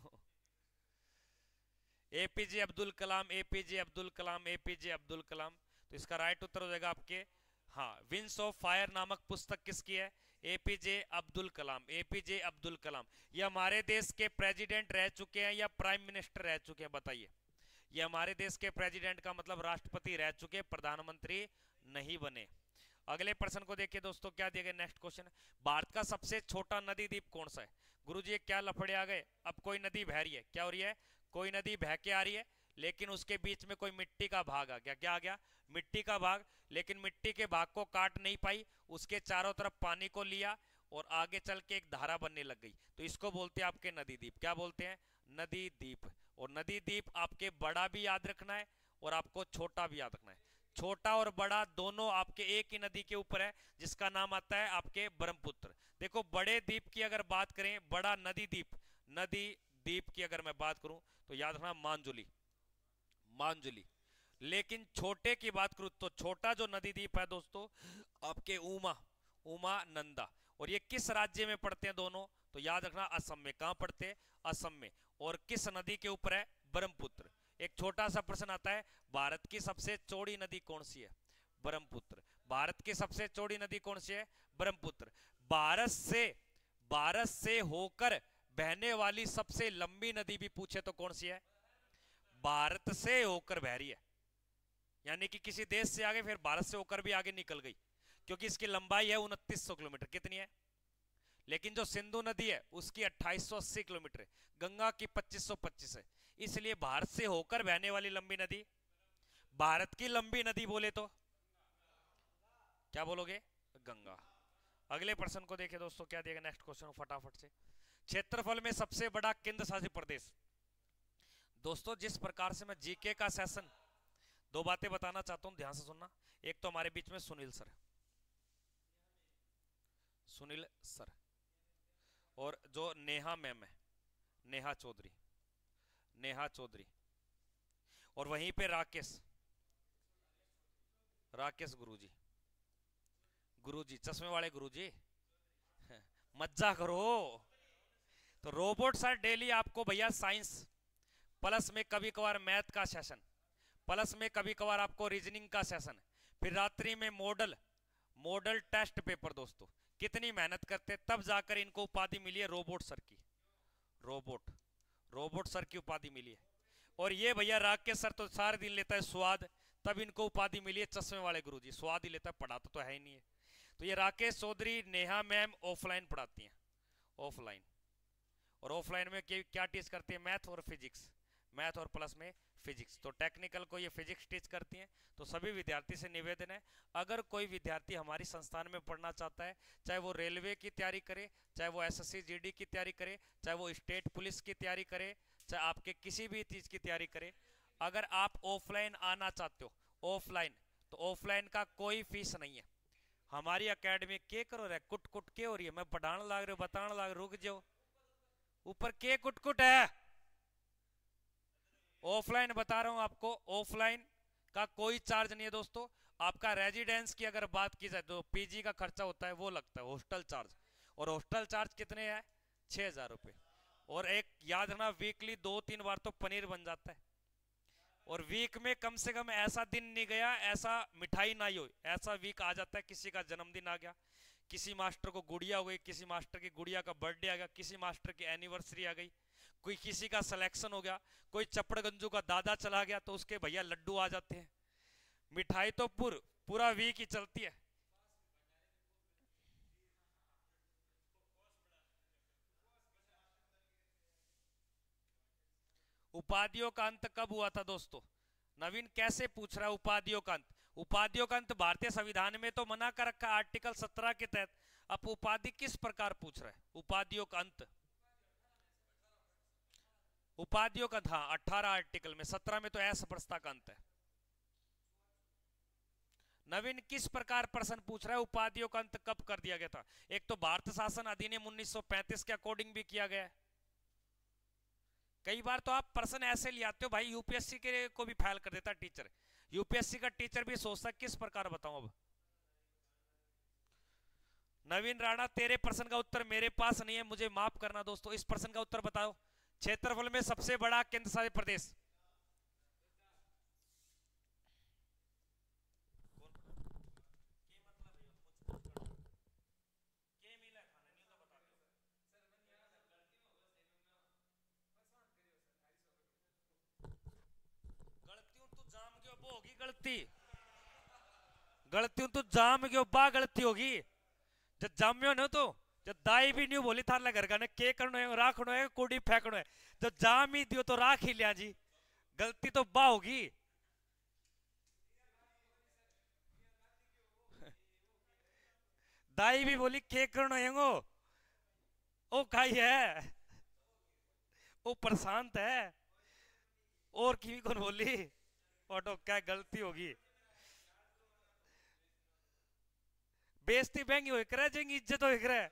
एपीजे अब्दुल कलाम, एपीजे अब्दुल कलाम, एपीजे अब्दुल कलाम। तो इसका राइट उत्तर हो जाएगा आपके, हाँ, विंग्स ऑफ फायर नामक पुस्तक किसकी है? एपीजे अब्दुल कलाम, एपीजे अब्दुल कलाम। ये हमारे देश के प्रेसिडेंट रह चुके हैं या प्राइम मिनिस्टर रह चुके हैं? बताइए। ये हमारे देश के प्रेसिडेंट का मतलब राष्ट्रपति रह चुके, प्रधानमंत्री नहीं बने। अगले प्रश्न को देखिए दोस्तों, क्या दिया गया नेक्स्ट क्वेश्चन। भारत का सबसे छोटा नदी द्वीप कौन सा है? गुरुजी क्या लफड़े आ गए, अब कोई नदी बह रही है, क्या हो रही है? कोई नदी बह के आ रही है, लेकिन उसके बीच में कोई मिट्टी का भाग आ गया। क्या आ गया? मिट्टी का भाग। लेकिन मिट्टी के भाग को काट नहीं पाई, उसके चारों तरफ पानी को लिया और आगे चल के एक धारा बनने लग गई, तो इसको बोलते हैं आपके नदी द्वीप। क्या बोलते हैं? नदी द्वीप। और नदी द्वीप आपके बड़ा भी याद रखना है और आपको छोटा भी याद रखना है। छोटा और बड़ा दोनों आपके एक ही नदी के ऊपर है, जिसका नाम आता है आपके ब्रह्मपुत्र। देखो बड़े द्वीप की अगर बात करें, बड़ा नदी द्वीप, नदी द्वीप की अगर मैं बात करूं तो याद रखना मानजुली, मानजुली। लेकिन छोटे की बात करूं तो छोटा जो नदी द्वीप है दोस्तों आपके उमा, उमा नंदा। और ये किस राज्य में पड़ते हैं दोनों? तो याद रखना असम में। कहां पड़ते हैं? असम में। और किस नदी के ऊपर है? ब्रह्मपुत्र। एक छोटा सा प्रश्न आता है, भारत की सबसे चौड़ी नदी कौन सी है? ब्रह्मपुत्र। भारत की सबसे चौड़ी नदी कौन सी है? ब्रह्मपुत्र। भारत से होकर बहने वाली सबसे लंबी नदी भी पूछे तो कौन सी है? भारत से होकर बह रही है, यानी कि किसी देश से आगे फिर भारत से होकर भी आगे निकल गई, क्योंकि इसकी लंबाई है 2900 किलोमीटर। कितनी है? लेकिन जो सिंधु नदी है उसकी 2880 किलोमीटर है, गंगा की 2525 है। इसलिए भारत से होकर बहने वाली लंबी नदी, भारत की लंबी नदी बोले तो क्या बोलोगे? गंगा। अगले प्रश्न को देखिए दोस्तों, क्या दिएगा नेक्स्ट क्वेश्चन फटाफट से। क्षेत्रफल में सबसे बड़ा केंद्र शासित प्रदेश। दोस्तों जिस प्रकार से मैं जीके का सेशन, दो बातें बताना चाहता हूं, ध्यान से सुनना। एक तो हमारे बीच में सुनील सर, सुनील सर, और जो नेहा मैम है, नेहा चौधरी, नेहा चौधरी, और वहीं पे राकेश, राकेश गुरुजी, गुरुजी चश्मे वाले गुरुजी। मज्जा करो। तो रोबोट सर डेली आपको भैया साइंस प्लस में कभी कभार मैथ का सेशन, प्लस में कभी कभार आपको रीजनिंग का सेशन, फिर रात्रि में मॉडल टेस्ट पेपर। दोस्तों कितनी मेहनत करते तब जाकर इनको उपाधि मिली है रोबोट सर की, रोबोट सर की उपाधि मिली है। और ये भैया राकेश सर तो सारे दिन लेता है स्वाद, तब इनको उपाधि मिली है चश्मे वाले गुरुजी, स्वाद ही लेता है, पढ़ाता तो है ही नहीं है। तो ये राकेश चौधरी, नेहा मैम ऑफलाइन पढ़ाती हैं, ऑफलाइन। और ऑफलाइन में क्या टीच करती है? मैथ और फिजिक्स, मैथ और प्लस में फिजिक्स। तो टेक्निकल को ये फिजिक्स टीच करती हैं। तो सभी विद्यार्थी से निवेदन है, अगर कोई विद्यार्थी हमारी संस्थान में पढ़ना चाहता है, चाहे वो रेलवे की तैयारी करे, चाहे वो एसएससी जीडी की तैयारी करे, चाहे वो स्टेट पुलिस की तैयारी करे, चाहे आपके किसी भी चीज की तैयारी करे, अगर आप ऑफलाइन आना चाहते हो, ऑफलाइन, तो ऑफलाइन का कोई फीस नहीं है। हमारी अकेडमी के करो रे कुट कुट के हो रही है, मैं पढ़ाने लग रहा हूँ, बताने लग, रुक जाओ, ऊपर के कुट कुट है। ऑफलाइन बता रहा हूं आपको, ऑफलाइन का कोई चार्ज नहीं है दोस्तों। आपका रेजिडेंस की अगर बात की जाए तो पीजी का खर्चा होता है, वो लगता है हॉस्टल चार्ज, और हॉस्टल चार्ज कितने है? 6,000 रुपये। और एक याद रखना, वीकली 2-3 बार तो पनीर बन जाता है। और वीक में कम से कम ऐसा दिन नहीं गया, ऐसा मिठाई ना ही हो, ऐसा वीक आ जाता है, किसी का जन्मदिन आ गया, किसी मास्टर को गुड़िया हो गई, किसी मास्टर की गुड़िया का बर्थडे आ गया, किसी मास्टर की एनिवर्सरी आ गई, कोई किसी का सिलेक्शन हो गया, कोई चपड़गंजू का दादा चला गया, तो उसके भैया लड्डू आ जाते हैं। मिठाई तो पूरा वीक ही चलती है। उपाधियों का अंत कब हुआ था दोस्तों? नवीन कैसे पूछ रहा है उपाधियों का अंत? उपाधियों का अंत भारतीय संविधान में तो मना कर रखा आर्टिकल 17 के तहत। अब उपाधि किस प्रकार पूछ रहा है? उपाधियों का अंत, उपाधियों का था 18 आर्टिकल में, 17 में तो अस्पृश्यता का अंत है। नवीन किस प्रकार प्रश्न पूछ रहा है? उपाधियों का अंत कब कर दिया गया था? एक तो भारत शासन अधिनियम 1935 के अकॉर्डिंग भी किया गया है। कई बार तो आप प्रश्न ऐसे ले आते हो भाई, यूपीएससी के को भी फाइल कर देता टीचर, यूपीएससी का टीचर भी सोचता किस प्रकार बताऊं। अब नवीन राणा, तेरे प्रश्न का उत्तर मेरे पास नहीं है, मुझे माफ करना दोस्तों। इस प्रश्न का उत्तर बताओ, क्षेत्रफल में सबसे बड़ा केंद्र शासित प्रदेश? होगी गलती, गलती तो जाम गयो बा गलती होगी। जब जाम्यो न तो जब दाई भी नहीं बोली थार घर का ने के करनो है, राखनो है, कोड़ी फेंकनो है, जब जाम ही दियो तो राख ही लिया जी, गलती तो बा होगी। दाई भी बोली के करनो है, ओ खाई है, ओ प्रशांत है, और की कौन बोली, ऑटो क्या गलती होगी। बेइज्जती महंगी हो कर जाएंगी, इज्जत हो कर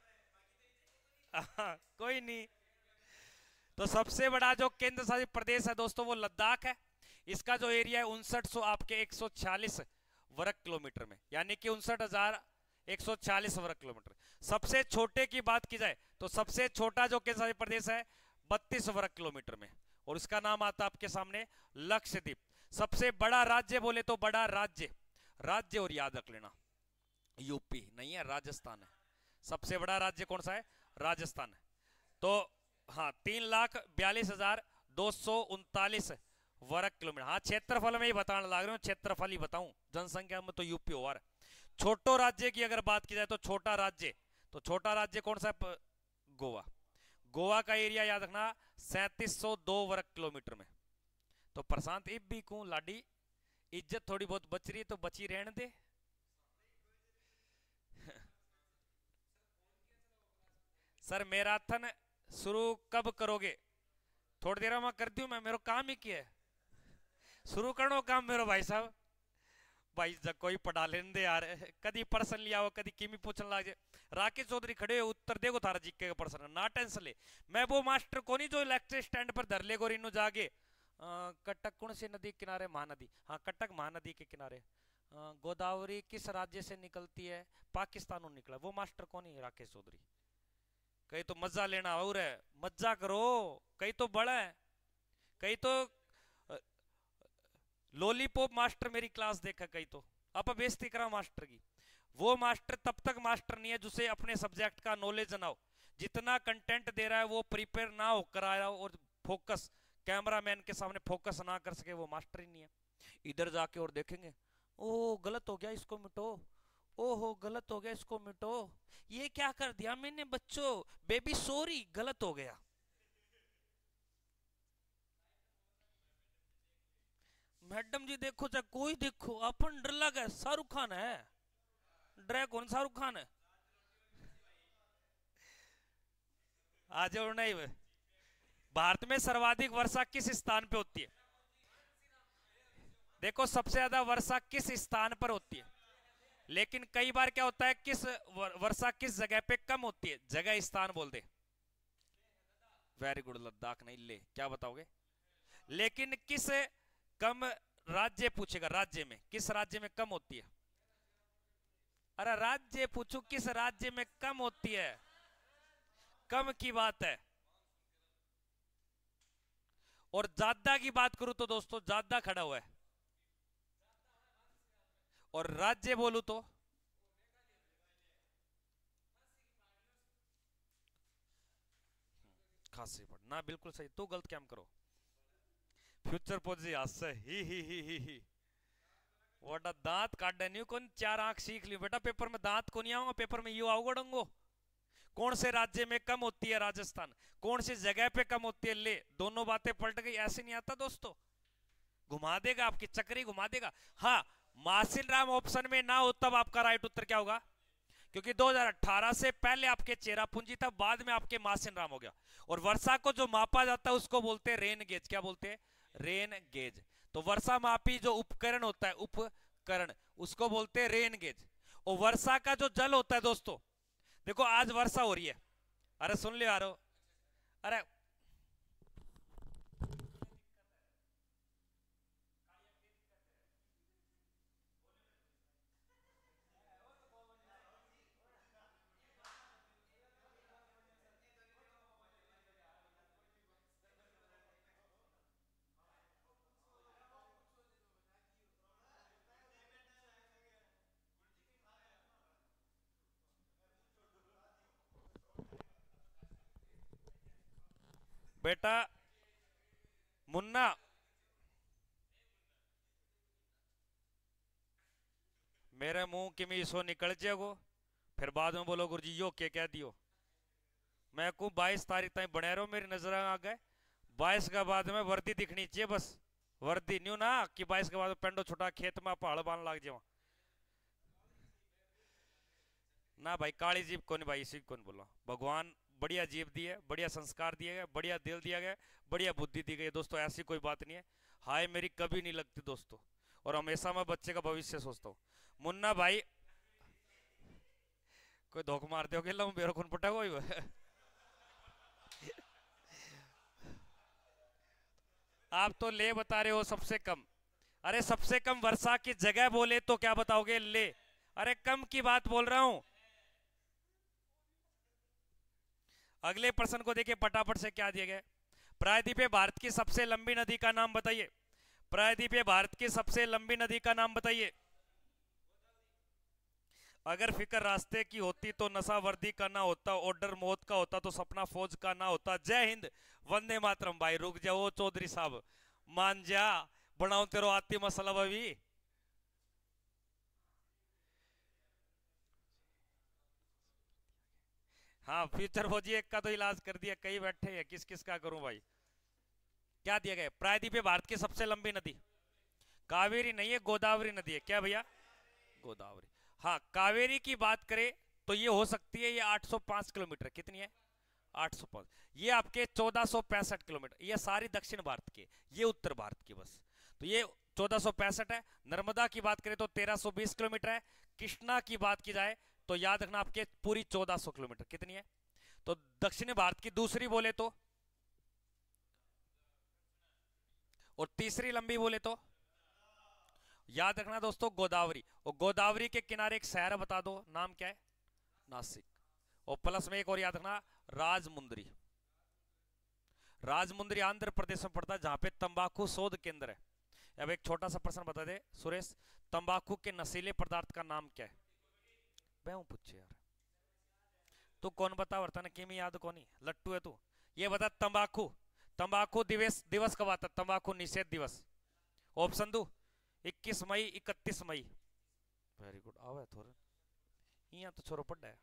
कोई नहीं। तो सबसे बड़ा जो केंद्र शासित प्रदेश है दोस्तों वो लद्दाख है। इसका जो एरिया है 5900 आपके 146 वर्ग किलोमीटर में, यानी कि 59,146 वर्ग किलोमीटर। सबसे छोटे की बात की जाए तो सबसे छोटा जो केंद्र शासित प्रदेश है 32 वर्ग किलोमीटर में, और उसका नाम आता है आपके सामने लक्षद्वीप। सबसे बड़ा राज्य बोले तो बड़ा राज्य और याद रख लेना, यूपी नहीं है, राजस्थान है। सबसे बड़ा राज्य कौन सा है? राजस्थान है। तो हाँ, 3,42,239 वर्ग किलोमीटर। हाँ, क्षेत्रफल में ही बताने लग रहा हूँ, क्षेत्रफल ही बताऊं, जनसंख्या में तो यूपी ओवर। छोटो राज्य की अगर बात की जाए तो छोटा राज्य कौन सा है? गोवा। गोवा का एरिया याद रखना 3702 वर्ग किलोमीटर में। तो प्रशांत इब भी कहूं लाडी, इज्जत थोड़ी बहुत बच रही है तो बची रहने दे। सर मैराथन शुरू कब करोगे? थोड़ी देर में कर दूं, मैं मेरा काम ही किया है, शुरू करो काम मेरो भाई साहब। भाई जब कोई पढ़ा लेने दे यार, कदी प्रश्न लिया हो, कदी किमी पूछने लग जाए। राकेश चौधरी खड़े हो, उत्तर देखो थारा जीके का प्रश्न, ना टेंशन ले। मैं वो मास्टर को नहीं जो लेक्चर स्टैंड पर धर ले गोरी नो जागे, कटक कौन सी नदी किनारे? महानदी। हाँ, कटक महानदी के किनारे। गोदावरी किस राज्य से निकलती है? पाकिस्तान निकला। वो मास्टर कौन है? राकेश चौधरी। कहीं तो मजा लेना और है, मजा करो, कहीं तो बड़ा है, कई तो लॉलीपॉप मास्टर मेरी क्लास देखा, कई तो आप बेइज्जती करा मास्टर की। वो मास्टर तब तक मास्टर नहीं है जिसे अपने सब्जेक्ट का नॉलेज ना हो। जितना कंटेंट दे रहा है वो प्रिपेयर ना होकर आया हो और फोकस कैमरामैन के सामने फोकस ना कर सके, वो मास्टर ही नहीं है। इधर जाके और देखेंगे, ओ गलत हो गया इसको मिटो, ओहो गलत हो गया इसको मिटो, ये क्या कर दिया मैंने बच्चों, बेबी सॉरी गलत हो गया। मैडम जी देखो चाहे कोई देखो, अपन डर लगा शाहरुख खान है, डर कौन शाहरुख खान है। आज और नहीं वे। भारत में सर्वाधिक वर्षा किस स्थान पे होती है? देखो सबसे ज्यादा वर्षा किस स्थान पर होती है, लेकिन कई बार क्या होता है किस वर्षा किस जगह पे कम होती है, जगह स्थान बोल दे। वेरी गुड, लद्दाख नहीं, ले क्या बताओगे? लेकिन किस कम राज्य पूछेगा, राज्य में किस राज्य में कम होती है? अरे राज्य पूछू किस राज्य में कम होती है, कम की बात है। और ज्यादा की बात करूं तो दोस्तों ज्यादा खड़ा हुआ है, और राज्य बोलू तो खासी पड़ ना, बिल्कुल सही, तू गलत क्या करो। फ्यूचर पोजी हास्य ही वोटा दांत काट नहीं कौन, चार आंख सीख ली बेटा, पेपर में दांत को नहीं आऊंगा, पेपर में यू आओगे डंगो। कौन से राज्य में कम होती है? राजस्थान। कौन सी जगह पे कम होती है? ले, दोनों बातें पलट गई, ऐसे नहीं आता दोस्तों, घुमा देगा आपकी चक्री घुमा देगा। हाँ, मासिन राम ऑप्शन में ना हो तब आपका राइट उत्तर क्या होगा, क्योंकि 2018 से पहले आपके चेरापूंजी था, बाद में आपके मासिन राम हो गया। और वर्षा को जो मापा जाता है उसको बोलते हैं रेन गेज। क्या बोलते हैं? Rain gauge. तो वर्षा मापी जो उपकरण होता है, उपकरण, उसको बोलते हैं रेन गेज। और वर्षा का जो जल होता है दोस्तों, देखो आज वर्षा हो रही है, अरे सुन लियो यारो, अरे बेटा मुन्ना, मेरे मुंह की मीसो निकल जाएगो, फिर बाद में बोलो गुरुजी यो के कह दियो। मैं को 22 तारीख तक बने रहो, मेरी नजर आ गए। 22 के बाद में वर्दी दिखनी चाहिए बस, वर्दी न्यू ना कि 22 के बाद पेंडो छुटा खेत में पहाड़ बांध लाग जाओ। ना भाई काली जीप कौन भाई, इसी कौन बोला, भगवान बढ़िया जीप दी है, बढ़िया संस्कार दिए गए, बढ़िया दिल दिया गया, बढ़िया बुद्धि दी गई दोस्तों, ऐसी कोई बात नहीं है। हाय मेरी कभी नहीं लगती दोस्तों, और हमेशा मैं बच्चे का भविष्य सोचता हूँ। मुन्ना भाई, कोई धोख मार दो कि मेरे खून पटा कोई आप तो ले बता रहे हो सबसे कम। अरे सबसे कम वर्षा की जगह बोले तो क्या बताओगे? ले। अरे कम की बात बोल रहा हूं। अगले प्रश्न को देखिए फटाफट से, क्या दिया गया? प्रायद्वीपीय भारत की सबसे लंबी नदी का नाम बताइए। प्रायद्वीपीय भारत की सबसे लंबी नदी का नाम बताइए। अगर फिक्र रास्ते की होती तो नशा वर्दी का ना होता, ऑर्डर मौत का होता तो सपना फौज का ना होता। जय हिंद, वंदे मातरम। भाई रुक जाओ चौधरी साहब, मान जा, बनाओ तेरो आती मसला अभी। हाँ फ्यूचर फौजी एक का तो इलाज कर दिया, कई बैठे हैं, किस किस का करूं भाई। क्या दिया गया? प्रायद्वीपीय भारत की सबसे लंबी नदी कावेरी नहीं है, गोदावरी नदी है। क्या भैया? गोदावरी। हाँ कावेरी की बात करें तो ये हो सकती है, ये 805 किलोमीटर, कितनी है? 805। ये आपके 1465 किलोमीटर, ये सारी दक्षिण भारत की, ये उत्तर भारत की बस। तो ये 1465 है। नर्मदा की बात करें तो 1320 किलोमीटर है। कृष्णा की बात की जाए तो याद रखना आपके पूरी 1400 किलोमीटर, कितनी है? तो दक्षिण भारत की दूसरी बोले तो, और तीसरी लंबी बोले तो, याद रखना दोस्तों गोदावरी। और गोदावरी के किनारे एक शहर बता दो, नाम क्या है? नासिक। और प्लस में एक और याद रखना, राजमुंदरी। राजमुंद्री आंध्र प्रदेश में पड़ता है, जहां पे तंबाकू शोध केंद्र है। अब एक छोटा सा प्रश्न बता दे सुरेश, तंबाकू के नशीले पदार्थ का नाम क्या है? मैं पूछे यार, तू कौन बता वर्तन की में याद कौन लट्टू है तू? ये बता तंबाकू, तंबाकू दिवस दिवस कब आता? तंबाकू निषेध दिवस। ऑप्शन दू 21 मई 31 मई। वेरी गुड, आवे थोड़ा यहाँ तो छोरो पड़ा है।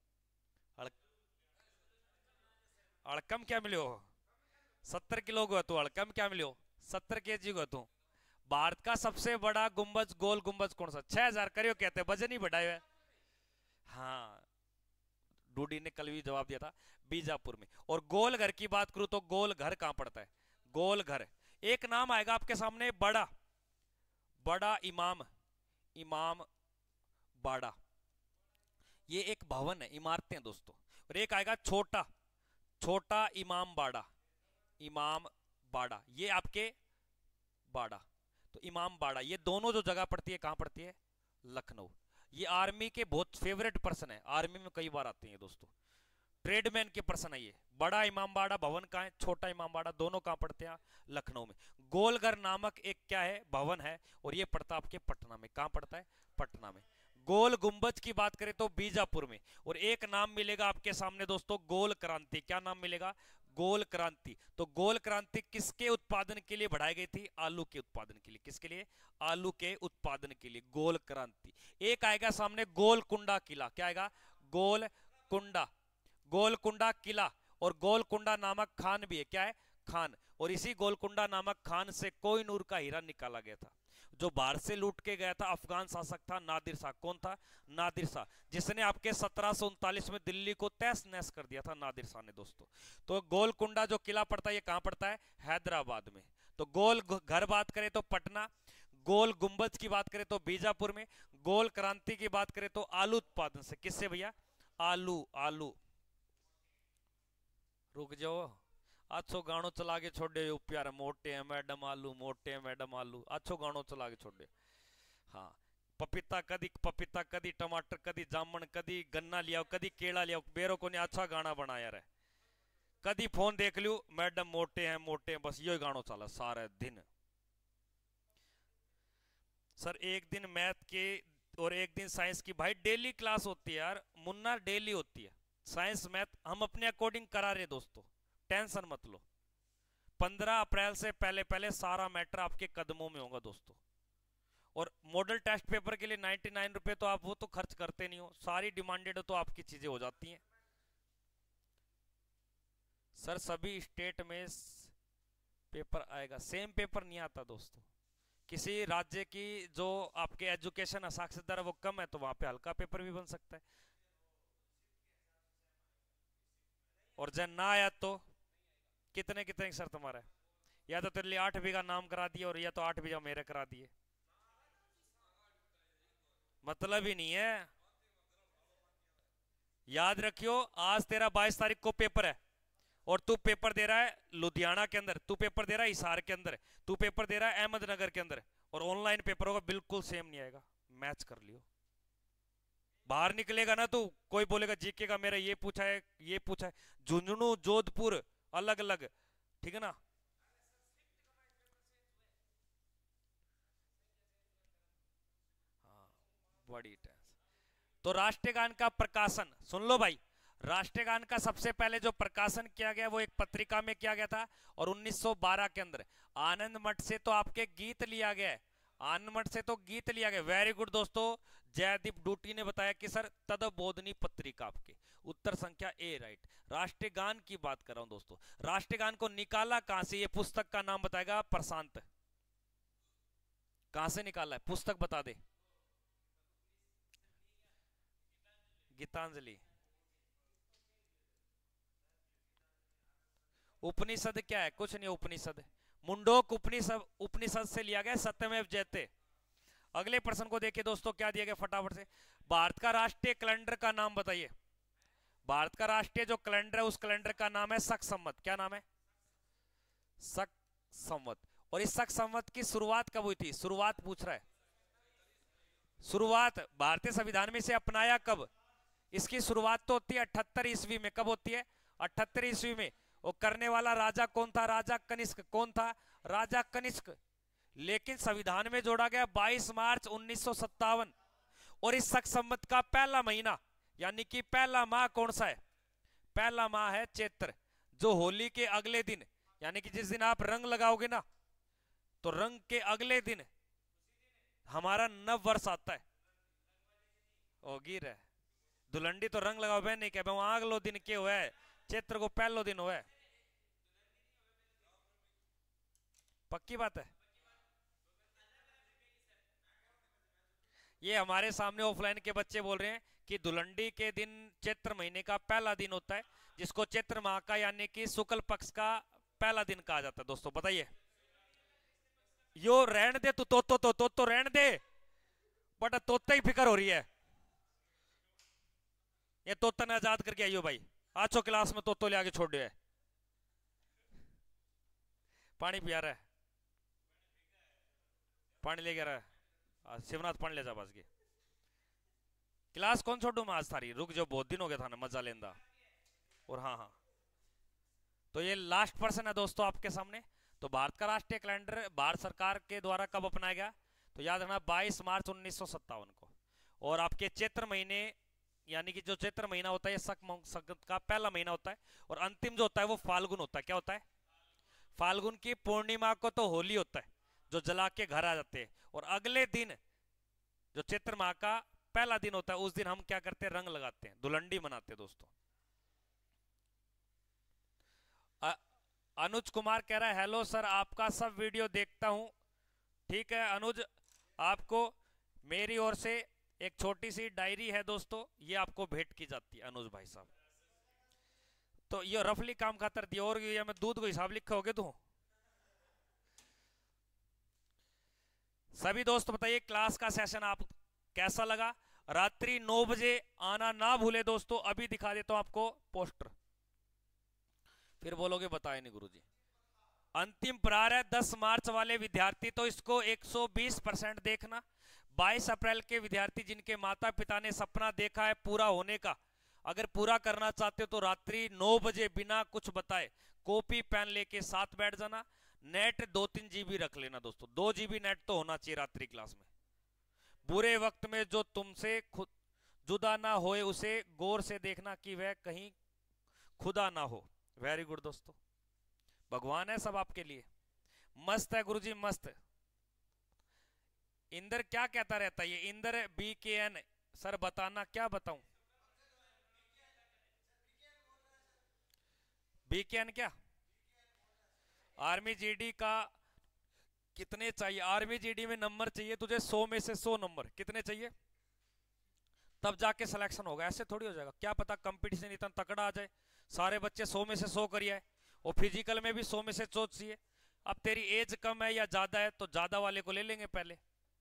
अड़कम क्या मिलो? 70 किलो को तू, अड़कम क्या मिलो? 70 केजी को तू। भारत का सबसे बड़ा गुंबज, गोल गुंबज कौन सा? 6000 करियो कहते हैं, वजन ही बढ़ाया है। हाँ, डूडी ने कल भी जवाब दिया था, बीजापुर में। और गोल घर की बात करूं तो गोल घर कहां पड़ता है? गोल घर। एक नाम आएगा आपके सामने, बड़ा, बड़ा इमाम, इमाम बाड़ा। ये एक भवन है, इमारतें दोस्तों। और एक आएगा छोटा, छोटा इमाम बाड़ा, इमाम बाड़ा, ये आपके बाड़ा। तो इमाम बाड़ा, ये दोनों जो जगह पड़ती है, कहां पड़ती है? लखनऊ। ये आर्मी के बहुत फेवरेट पर्सन है, आर्मी में कई बार आते हैं दोस्तों, ट्रेडमैन के पर्सन है ये। बड़ा इमामबाड़ा भवन कहाँ है? छोटा इमामबाड़ा, दोनों कहां पड़ते हैं? लखनऊ में। गोलघर नामक एक क्या है? भवन है, और ये पड़ता आपके पटना में। कहां पड़ता है? पटना में। गोल गुंबज की बात करें तो बीजापुर में। और एक नाम मिलेगा आपके सामने दोस्तों, गोल क्रांति। क्या नाम मिलेगा? गोल क्रांति। तो गोल क्रांति किसके उत्पादन के लिए बढ़ाई गई थी? आलू के उत्पादन के लिए। किसके लिए? आलू के उत्पादन के लिए गोल क्रांति। एक आएगा सामने गोलकुंडा किला। क्या आएगा? गोलकुंडा, गोलकुंडा किला। और गोलकुंडा नामक खान भी है। क्या है? खान। और इसी गोलकुंडा नामक खान से कोहिनूर का हीरा निकाला गया था, जो बाहर से लूट के गया था अफगान शासक था नादिर शाह। कौन था? नादिर शाह, जिसने आपके 1739 में दिल्ली को तहस नहस कर दिया था, नादिर शाह ने दोस्तों। तो गोलकुंडा जो किला पड़ता है, ये कहां पड़ता है? हैदराबाद में। तो गोल घर बात करें तो पटना, गोल गुंबज की बात करें तो बीजापुर में, गोल क्रांति की बात करें तो आलू उत्पादन से। किससे भैया? आलू। आलू। रुक जाओ, अच्छो गानो चला के छोड़े प्यारे, मोटे हैं मैडम आलू, मोटे हैं मैडम आलू, अच्छो गानो चला के छोड़े। हाँ, पपीता कदी पपीता, कदी टमाटर, कदी जामन, कदी गन्ना लिया, कदी केला लिया, बेरो को ने अच्छा गाना बनाया रे। कदी फोन देख लियो, मैडम मोटे हैं मोटे हैं, बस यही गानो चला सारे दिन। सर एक दिन मैथ के और एक दिन साइंस की, भाई डेली क्लास होती है यार मुन्ना, डेली होती है साइंस मैथ, हम अपने अकॉर्डिंग करा रहे दोस्तों, टेंशन मत लो। 15 अप्रैल से पहले पहले सारा मैटर आपके कदमों में होगा दोस्तों। और मॉडल टेस्ट पेपर के लिए 99 रुपए तो आप वो तो खर्च करते नहीं हो, सारी डिमांडेड हो तो आपकी चीजें हो जाती हैं। सर सभी स्टेट में पेपर आएगा, सेम पेपर नहीं आता दोस्तों। किसी राज्य की जो आपके एजुकेशन साक्षरता दर वो कम है, तो वहां पे हल्का पेपर भी बन सकता है। और जब ना आया तो कितने कितने शर्त तुम्हारा है? या तो तेरे लिए 8 बीघा नाम करा दिए, और या तो 8 बीघा मेरे करा दिए, मतलब ही नहीं है। याद रखियो, आज तेरा 22 तारीख को पेपर है, और तू पेपर दे रहा है लुधियाना के अंदर, तू पेपर दे रहा है हिसार के अंदर, तू पेपर दे रहा है अहमदनगर के अंदर, और ऑनलाइन पेपर होगा, बिल्कुल सेम नहीं आएगा। मैच कर लियो। बाहर निकलेगा ना तो कोई बोलेगा जीके का मेरा ये पूछा है, ये पूछा है, झुंझुनू जोधपुर अलग अलग, ठीक है ना। हाँ, बड़ी टेंस। तो राष्ट्रगान का प्रकाशन सुन लो भाई, राष्ट्रगान का सबसे पहले जो प्रकाशन किया गया वो एक पत्रिका में किया गया था, और 1912 के अंदर आनंद मठ से तो आपके गीत लिया गया है, आनंद मठ से तो गीत लिया गया। वेरी गुड दोस्तों, जयदीप डूटी ने बताया कि सर तदबोधनी पत्रिका आपके, उत्तर संख्या ए राइट। राष्ट्रगान की बात कर रहा हूं दोस्तों, राष्ट्रगान को निकाला कहां से? ये पुस्तक का नाम बताएगा प्रशांत, कहां से निकाला है पुस्तक बता दे। गीतांजलि। उपनिषद क्या है? कुछ नहीं, उपनिषद मुंडोक उपनिषद, उपनिषद से लिया गया, सत्यमेव जयते। अगले प्रश्न को देखिए दोस्तों, क्या दिया गया फटाफट से। भारत का राष्ट्रीय कैलेंडर का नाम बताइए। भारत का राष्ट्रीय जो कैलेंडर है उस कैलेंडर का नाम है शक संवत। क्या नाम है? शक संवत। और इस शक संवत की शुरुआत कब हुई थी? शुरुआत पूछ रहा है, शुरुआत भारतीय संविधान में से अपनाया कब? इसकी शुरुआत तो होती है 78 ईस्वी में। कब होती है? 78 ईस्वी में। वो करने वाला राजा कौन था? राजा कनिष्क। कौन था? राजा कनिष्क। लेकिन संविधान में जोड़ा गया 22 मार्च 1957। और इस शक संवत का पहला महीना यानी कि पहला माह कौन सा है? पहला माह है चैत्र, जो होली के अगले दिन यानी कि जिस दिन आप रंग लगाओगे ना, तो रंग के अगले दिन हमारा नव वर्ष आता है। ओगिर है दुलंडी तो रंग लगाओ बहन नहीं कह वहां अगलो दिन के हुआ है, चैत्र को पहलो दिन हुआ है। पक्की बात है। ये हमारे सामने ऑफलाइन के बच्चे बोल रहे हैं कि दुलंडी के दिन चैत्र महीने का पहला दिन होता है, जिसको चैत्र माह का यानी कि शुक्ल पक्ष का पहला दिन कहा जाता है। दोस्तों बताइए। यो रहने दे तू तो रहने दे, बट तोता ही फिक्र हो रही है। ये तोता ने आजाद करके आइयो भाई, आचो क्लास में तोतो ले आके छोड़ दिया है। पानी पिया रहा है, पानी ले रहा है। शिवनाथ पानी ले जा बस की क्लास कौन छोड़ू मैं आज थारी, रुक जो बहुत दिन हो गया था ना मजा लेंदा। और हाँ हाँ, तो ये लास्ट पर्सन है दोस्तों आपके सामने। तो भारत का राष्ट्रीय कैलेंडर भारत सरकार के द्वारा कब अपनाया गया? तो याद रखना 22 मार्च 1957 को। और आपके चैत्र महीने यानी कि जो चैत्र महीना होता है शक का पहला महीना होता है, और अंतिम जो होता है वो फाल्गुन होता है। क्या होता है? फाल्गुन की पूर्णिमा को तो होली होता है, जो जला के घर आ जाते हैं। और अगले दिन जो चैत्र माह का पहला दिन होता है, उस दिन हम क्या करते हैं? रंग लगाते हैं, दुलंडी मनाते हैं दोस्तों। अनुज कुमार कह रहा है हेलो सर, आपका सब वीडियो देखता हूं। ठीक है अनुज, आपको मेरी ओर से एक छोटी सी डायरी है दोस्तों, ये आपको भेंट की जाती है अनुज भाई साहब। तो ये रफली काम खातर दिया, और ये मैं दूध को हिसाब लिखा होगे तो। सभी दोस्त बताइए क्लास का सेशन आप कैसा लगा? रात्रि 9 बजे आना ना भूले दोस्तों। अभी दिखा देता हूं आपको पोस्टर, फिर बोलोगे बताए नहीं गुरुजी। अंतिम प्रहार है 10 मार्च वाले विद्यार्थी तो इसको 120% देखना। 22 अप्रैल के विद्यार्थी जिनके माता पिता ने सपना देखा है पूरा होने का, अगर पूरा करना चाहते हो तो रात्रि 9 बजे बिना कुछ बताए कॉपी पेन लेके साथ बैठ जाना। नेट 2-3 GB रख लेना दोस्तों, 2 GB नेट तो होना चाहिए रात्रि क्लास में। बुरे वक्त में जो तुमसे खुद जुदा ना होए उसे गौर से देखना कि वह कहीं खुदा ना हो। वेरी गुड दोस्तों, भगवान है सब आपके लिए। मस्त है गुरुजी मस्त। इंदर क्या कहता रहता है? ये इंदर BKN सर बताना, क्या बताऊं? BKN क्या? आर्मी GD का कितने चाहिए? आर्मी GD में नंबर चाहिए तुझे 100 में से 100 नंबर। कितने चाहिए? तब जाके सिलेक्शन होगा, ऐसे थोड़ी हो जाएगा। क्या पता कंपटीशन इतना तगड़ा आ जाए, सारे बच्चे 100 में से 100 करिए, और फिजिकल में भी 100 में से 100 चाहिए। अब तेरी एज कम है या ज्यादा है तो ज्यादा वाले को ले लेंगे पहले।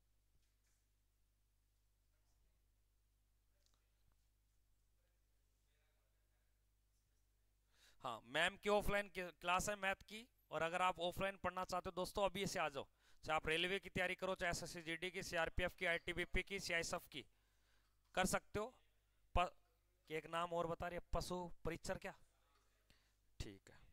हाँ, मैम की ऑफलाइन क्लास है मैथ की, और अगर आप ऑफलाइन पढ़ना चाहते हो दोस्तों अभी से आ जाओ। चाहे आप रेलवे की तैयारी करो, चाहे SSC GD की, CRPF की, ITBP की, CISF की, कर सकते हो। एक नाम और बता रही है, पशु परीक्षर क्या? ठीक है।